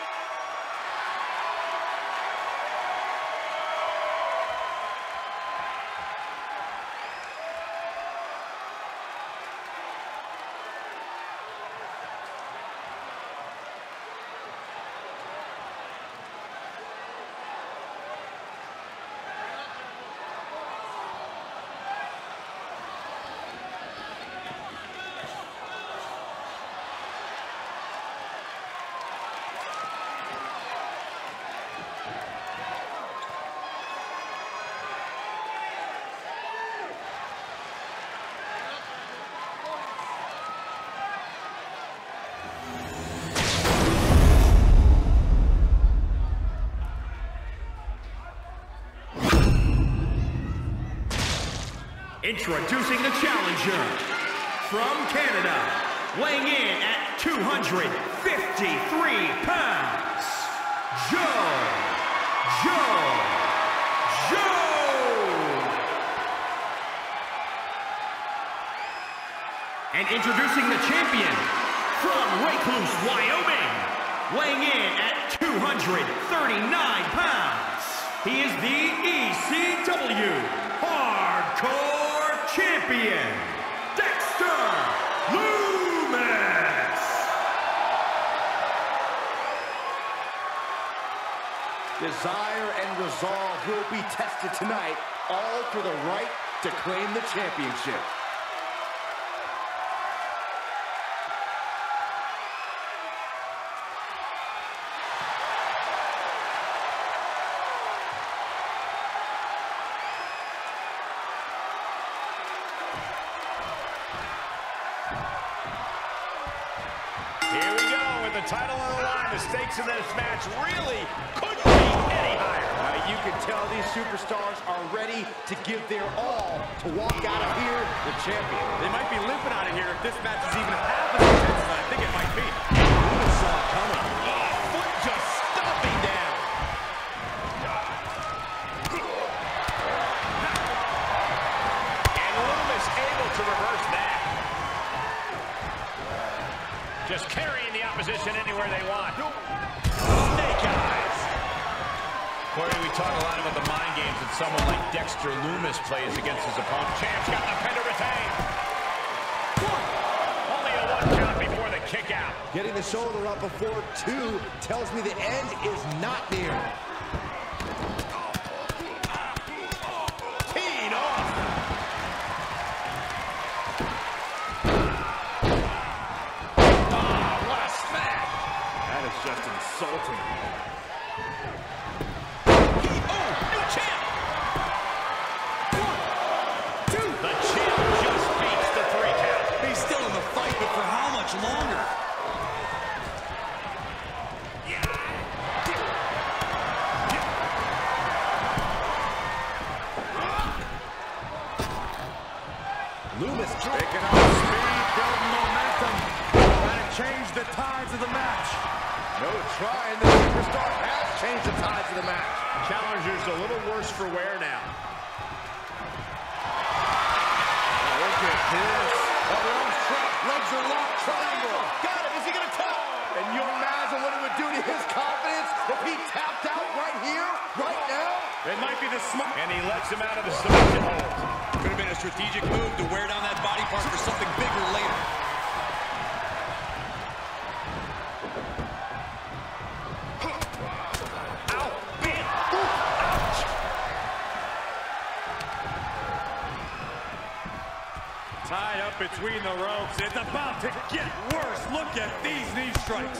Introducing the challenger from Canada, weighing in at 253 pounds, Joe. And introducing the champion from Recluse, Wyoming, weighing in at 239 pounds. He is the ECW Hardcore Champion, Dexter Loomis. Desire and resolve will be tested tonight, all for the right to claim the championship. Here we go with the title on the line. The stakes in this match really couldn't be any higher. You can tell these superstars are ready to give their all to walk out of here the champion. They might be limping out of here if this match is even half as intense as I think it might be. Loomis saw it coming. Oh, foot just stomping down. And Loomis able to reverse that. Just carrying the opposition anywhere they want. Snake eyes. Corey, we talk a lot about the mind games that someone like Dexter Loomis plays against his opponent. Champ's got the pin to retain. Only a 1 count before the kick out. Getting the shoulder up before 2 tells me the end is not near. Teed off. Oh, what a smash. That is just insulting. Longer. Loomis Picking up speed, building momentum, trying to change the tides of the match. No trying, the superstar has changed the tides of the match. Challenger's a little worse for wear now. Oh, look at this. Oh, the arms trapped, legs are locked, triangle. Got him, is he gonna tap? And you imagine what it would do to his confidence if he tapped out right here, right now? It might be the smart. And he lets him out of the submission hold. Could have been a strategic move to wear down that body part for something bigger later. Ow, big, ouch. Tied up between the ropes. It's about to get worse. Look at these knee strikes.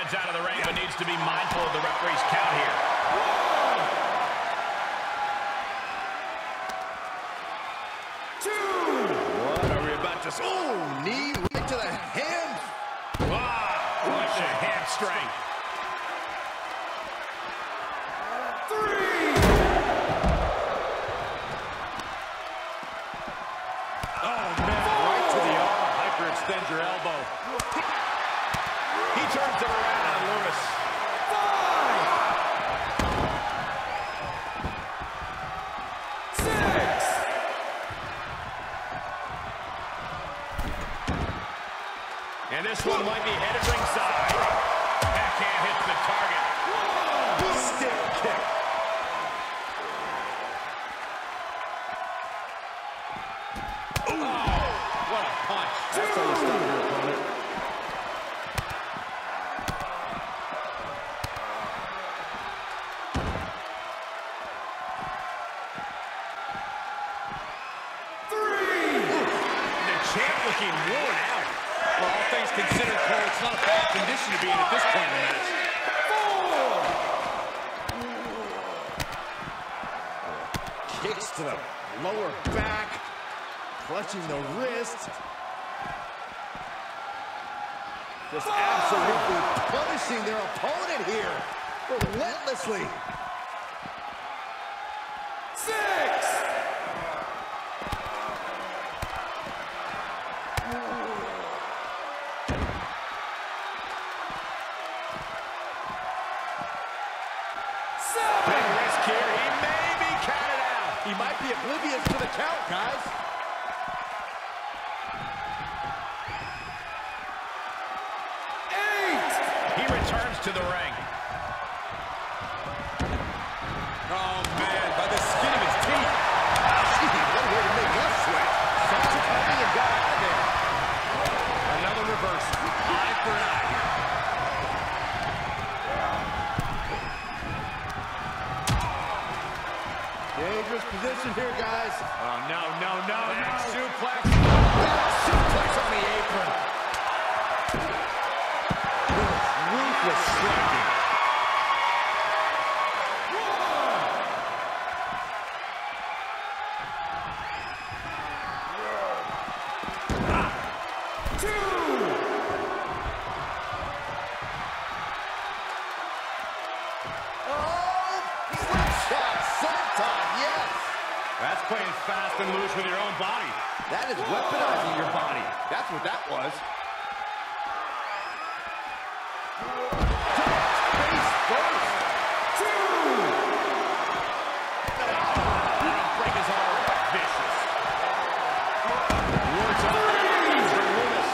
comes out of the ring, but needs to be mindful of the referee's count here. What are we about to see? Oh, knee right to the hand. Wow, what a hamstring. Extend your elbow. He turns it around on Lewis. 5, 6. And this one might be headed ringside. Backhand hits the target. Stick kick. What a punch. That's how you stop your opponent. The champ looking worn out. Well, all things considered, Cole, it's not a bad condition to be in at this point in the match. 4. Kicks to the lower back. Clutching the wrist. Just absolutely punishing their opponent here. Relentlessly. 6. Big risk here. He may be counted out. He might be oblivious to the count, guys. 8. He returns to the ring. Oh, man, by the skin of his teeth. Gee, what a way to make us sweat. Such a heavy and got out of there. Another reverse. Eye for an eye here. Dangerous position here, guys. Oh, no, no, no, Back no. suplex. Back suplex on the apron. Ruthless striking. 2. That's playing fast and loose with your own body. That is weaponizing your body. That's what that was. Face first. 2. That'll break his arm. Vicious. Words of praise for Lewis.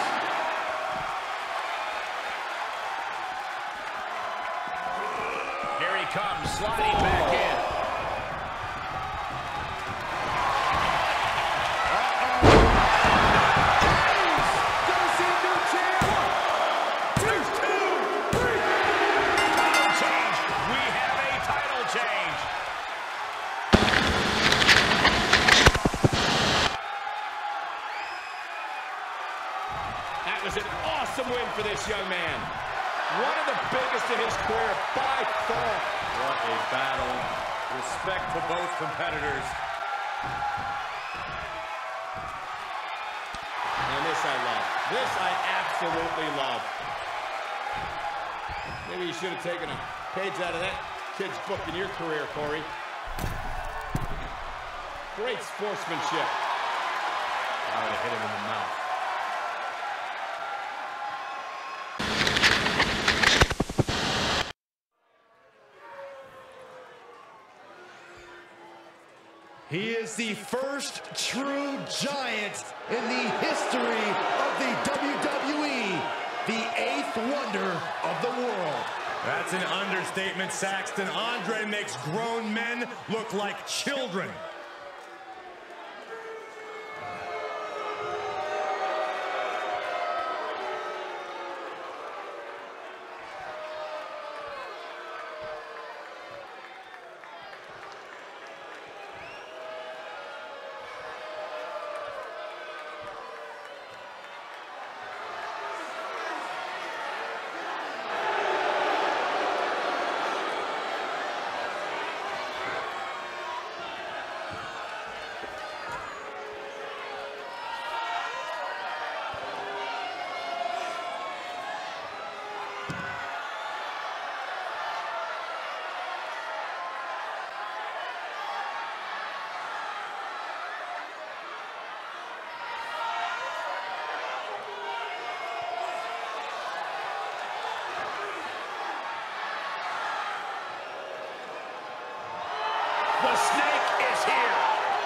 Here he comes, sliding back in. That was an awesome win for this young man. One of the biggest in his career by far. What a battle. Respect to both competitors. And this I love. This I absolutely love. Maybe you should have taken a page out of that kid's book in your career, Corey. Great sportsmanship. I would have hit him in the mouth. He is the first true giant in the history of the WWE, the 8th wonder of the world. That's an understatement, Saxton. Andre makes grown men look like children. The Snake is here.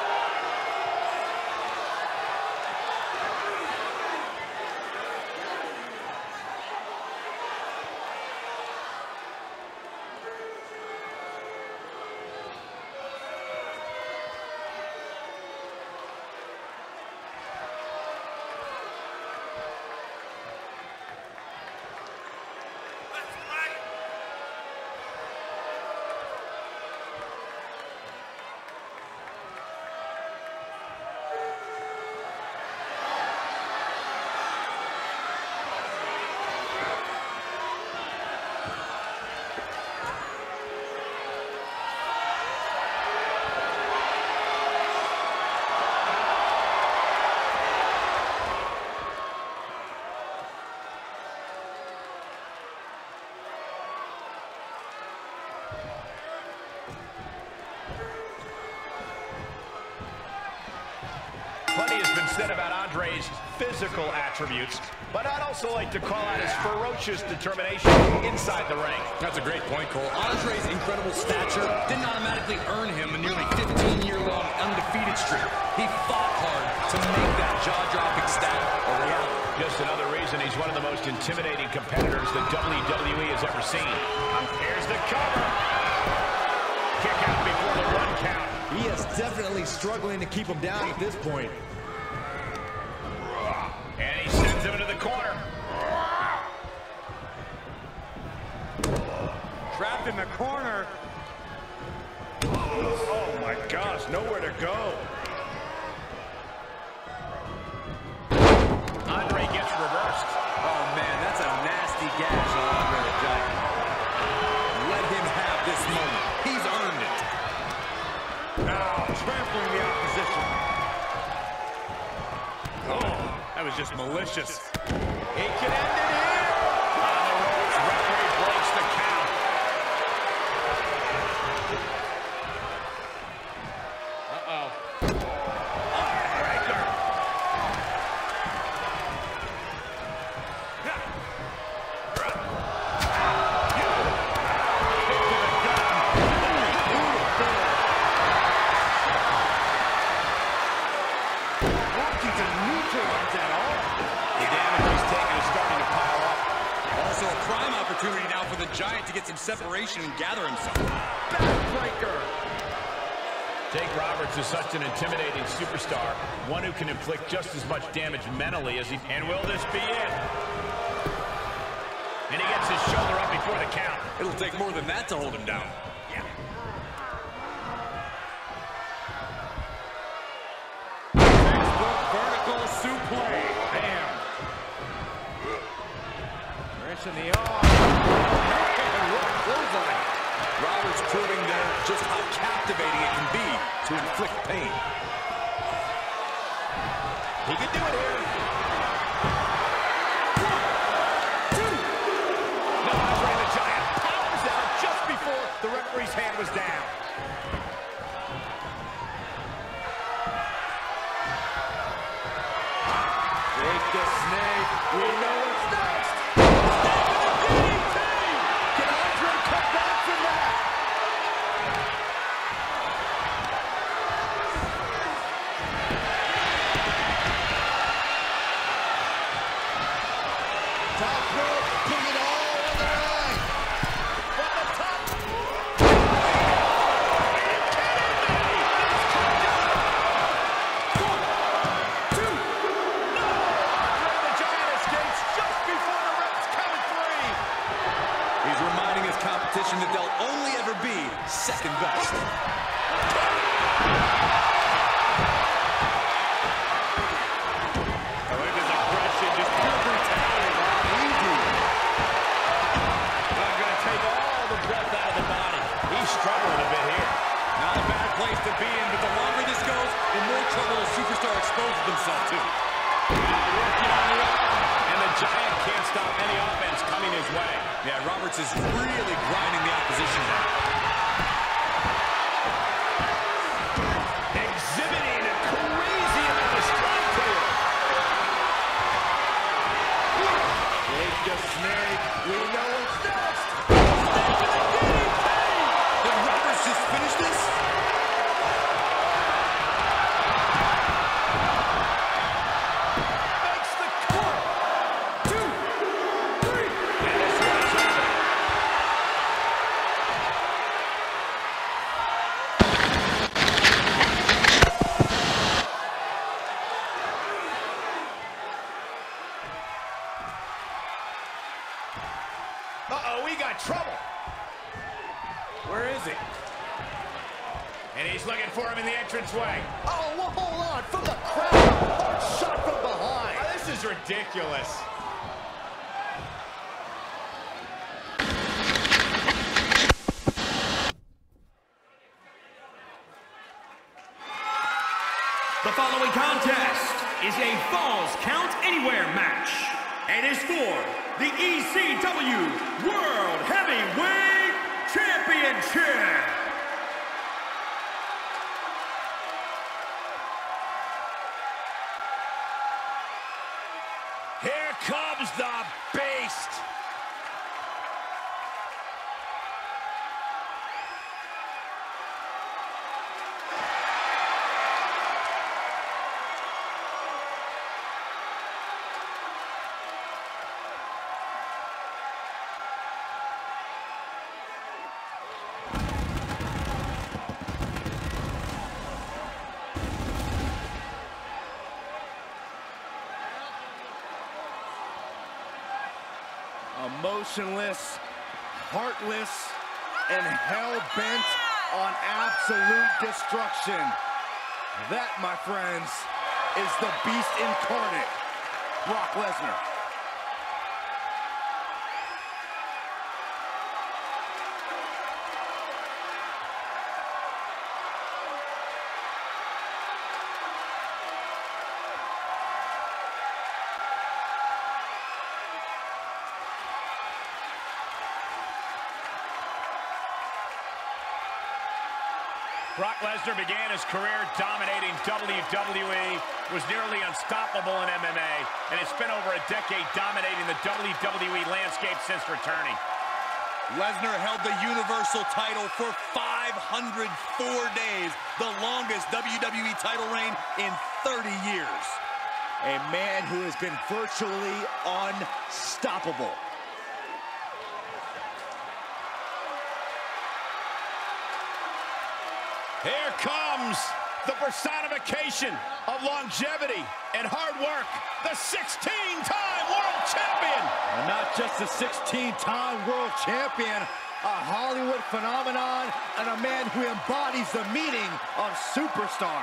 Plenty has been said about Andre's physical attributes, but I'd also like to call out his ferocious determination inside the ring. That's a great point, Cole. Andre's incredible stature didn't automatically earn him a nearly 15-year-long undefeated streak. He fought hard to make that jaw-dropping stat a reality. Just another reason he's one of the most intimidating competitors the WWE has ever seen. Here's the cover. Kick out before the 1 count. He is definitely struggling to keep him down at this point. And he sends him into the corner. Trapped in the corner. Oh my gosh, nowhere to go. Andre gets reversed. Oh, man, that's a nasty gash on Andre the Giant. Let him have this moment. He's earned it. Now trampling the opposition. Oh, that was just malicious. He can end it here. On the ropes, referee breaks the count. Uh-oh. Breaker. Working to neutralize that all. The damage he's taken is starting to pile up. Also a prime opportunity now for the Giant to get some separation and gather himself. Backbreaker. Jake Roberts is such an intimidating superstar, one who can inflict just as much damage mentally as he... And will this be it? And he gets his shoulder up before the count. It'll take more than that to hold him down. Textbook vertical suplex. Bam. Wrench in the arm. Man, what a clothesline. Roberts proving there just how captivating it can be to inflict pain. He can do it here. Now Andre the Giant powers out just before the referee's hand was down. Jake the Snake. We know what's next. Can Andre come back from that? Top rope, put it all on the line. From the top. He's reminding his competition that they'll only ever be second best. Look at his aggression, just pure brutality. Easy. Well, going to take all the breath out of the body. He's struggling a bit here. Not a bad place to be in, but the longer this goes, the more trouble a superstar exposes himself to. Working on the arm. And the Giant can't stop any offense coming his way. Yeah, Roberts is really grinding the opposition now. Exhibiting a crazy amount of strength here. Jake the Snake. We know what's next. Did Roberts just finish this? Uh-oh, we got trouble. Where is he? And he's looking for him in the entranceway. Oh, well, hold on. From the crowd, a hard shot from behind. Oh, this is ridiculous. The following contest is a Falls Count Anywhere match and is for the ECW World Heavyweight Championship. Here comes the Beast. Emotionless, heartless, and hell-bent on absolute destruction. That, my friends, is the Beast incarnate, Brock Lesnar. Brock Lesnar began his career dominating WWE, was nearly unstoppable in MMA, and it's been over a decade dominating the WWE landscape since returning. Lesnar held the Universal title for 504 days, the longest WWE title reign in 30 years. A man who has been virtually unstoppable. Here comes the personification of longevity and hard work, the 16-time world champion. And not just a 16-time world champion, a Hollywood phenomenon, and a man who embodies the meaning of superstar.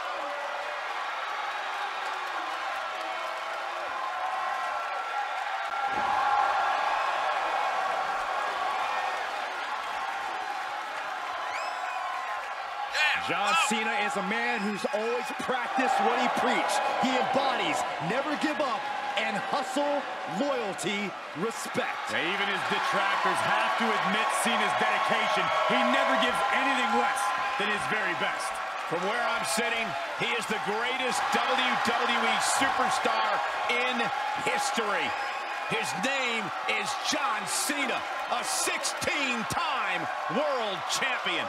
John Cena is a man who's always practiced what he preached. He embodies never give up and hustle, loyalty, respect. Now, even his detractors have to admit Cena's dedication. He never gives anything less than his very best. From where I'm sitting, he is the greatest WWE superstar in history. His name is John Cena, a 16-time world champion.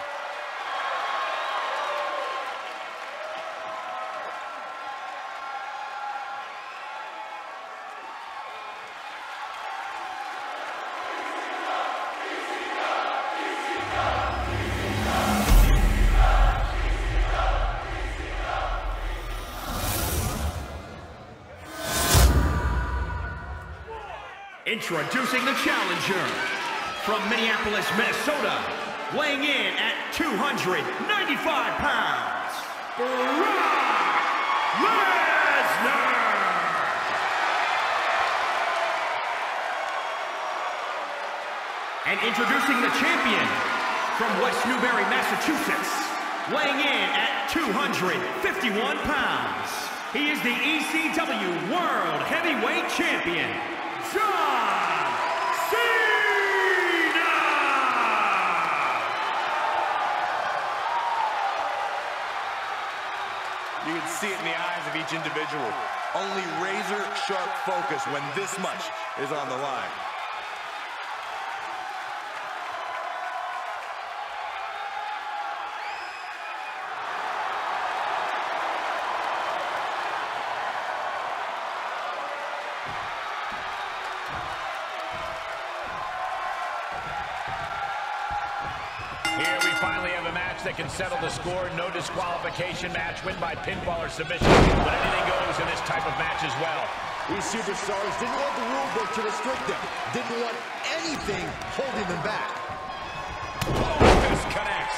Introducing the challenger from Minneapolis, Minnesota, weighing in at 295 pounds, Brock Lesnar. And introducing the champion from West Newbury, Massachusetts, weighing in at 251 pounds. He is the ECW World Heavyweight Champion, John Cena! You can see it in the eyes of each individual. Only razor-sharp focus when this much is on the line. Here we finally have a match that can settle the score. No disqualification match, win by pinfall or submission. But anything goes in this type of match as well. These superstars didn't want the rule book to restrict them. Didn't want anything holding them back. Fist connects.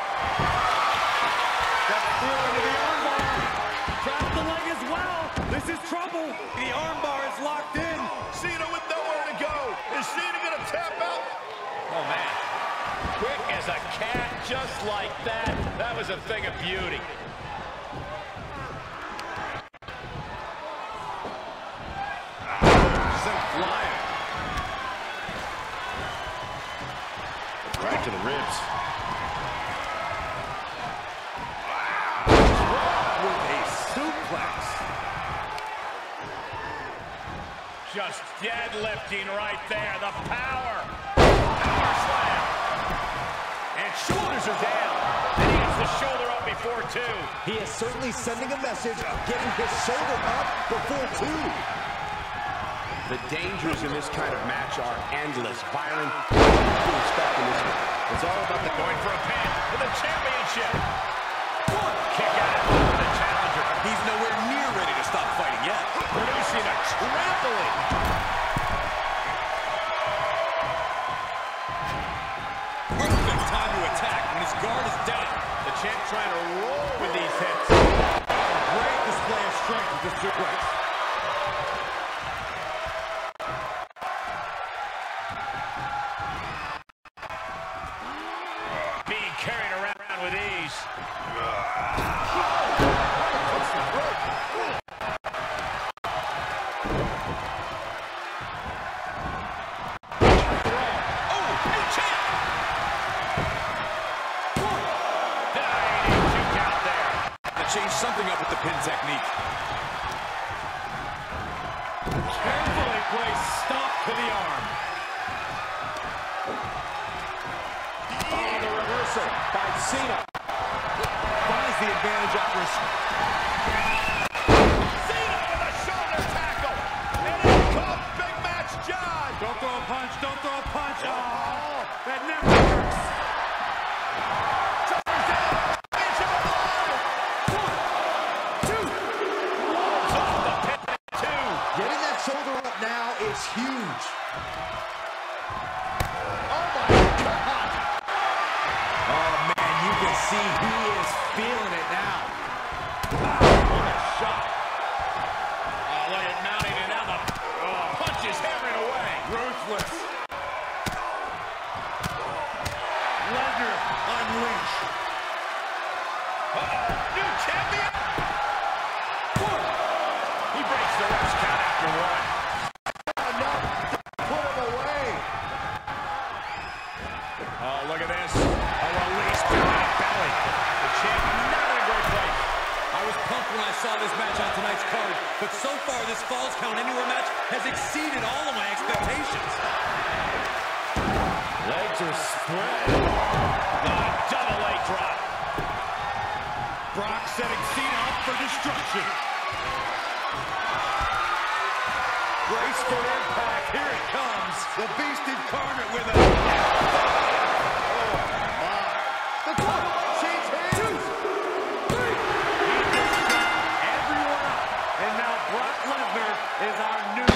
That's through into the armbar. Drops the leg as well. This is trouble. The armbar is locked in. Cena with nowhere to go. Is Cena going to tap out? Oh, man. Quick as a cat, just like that. That was a thing of beauty. Sent flying. Right to the ribs. With a suplex. Just deadlifting right there. The power. Power slam. And shoulders are down. And he gets the shoulder up before two. He is certainly sending a message of getting his shoulder up before two. The dangers in this kind of match are endless. Byron, what do you expect in this one? It's all about the going for a pin for the championship. One kick out for the challenger. He's nowhere near ready to stop fighting yet. Producing a trampling. Perfect time to attack when his guard is down. The champ trying to roll with these hits. Great display of strength with the suplex. Being carried around with ease. Change something up with the pin technique. Carefully placed stop to the arm. Oh, the reversal by Cena. Finds the advantage after a... Cena with a shoulder tackle. And in comes Big Match John. Don't throw a punch, don't throw a punch. Oh, that never works. Getting that shoulder up now is huge. Oh, my God. Oh, man, you can see he is feeling it now. What a shot. Oh, look at mounting and now the punches hammering away. Ruthless. Lesnar unleashed. New champion. He breaks the ref's count after one. Enough to put him away. Oh, look at this. A release to the belly. The champ not in a great place. I was pumped when I saw this match on tonight's card, but so far this Falls Count Anywhere match has exceeded all of my expectations. Legs are spread. Double leg drop. Brock setting Cena up for destruction. Brace for impact. Here it comes. The Beast incarnate with a... The clock. Change hands. 2, 3. Everyone up. And now Brock Lesnar is our new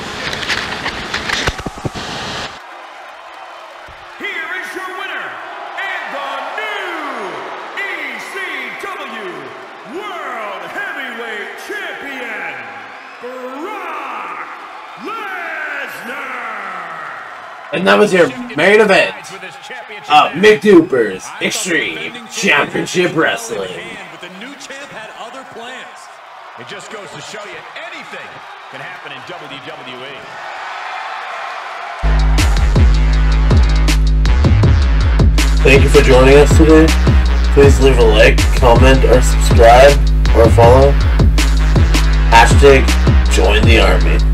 Here is your winner, and the new ECW World Heavyweight Champion, Brock Lesnar! And that was your main event of McDuper's Extreme Championship Wrestling. But the new champ had other plans. It just goes to show you anything can happen in WWE. Thank you for joining us today. Please leave a like, comment, or subscribe, or follow. #JoinTheArmy.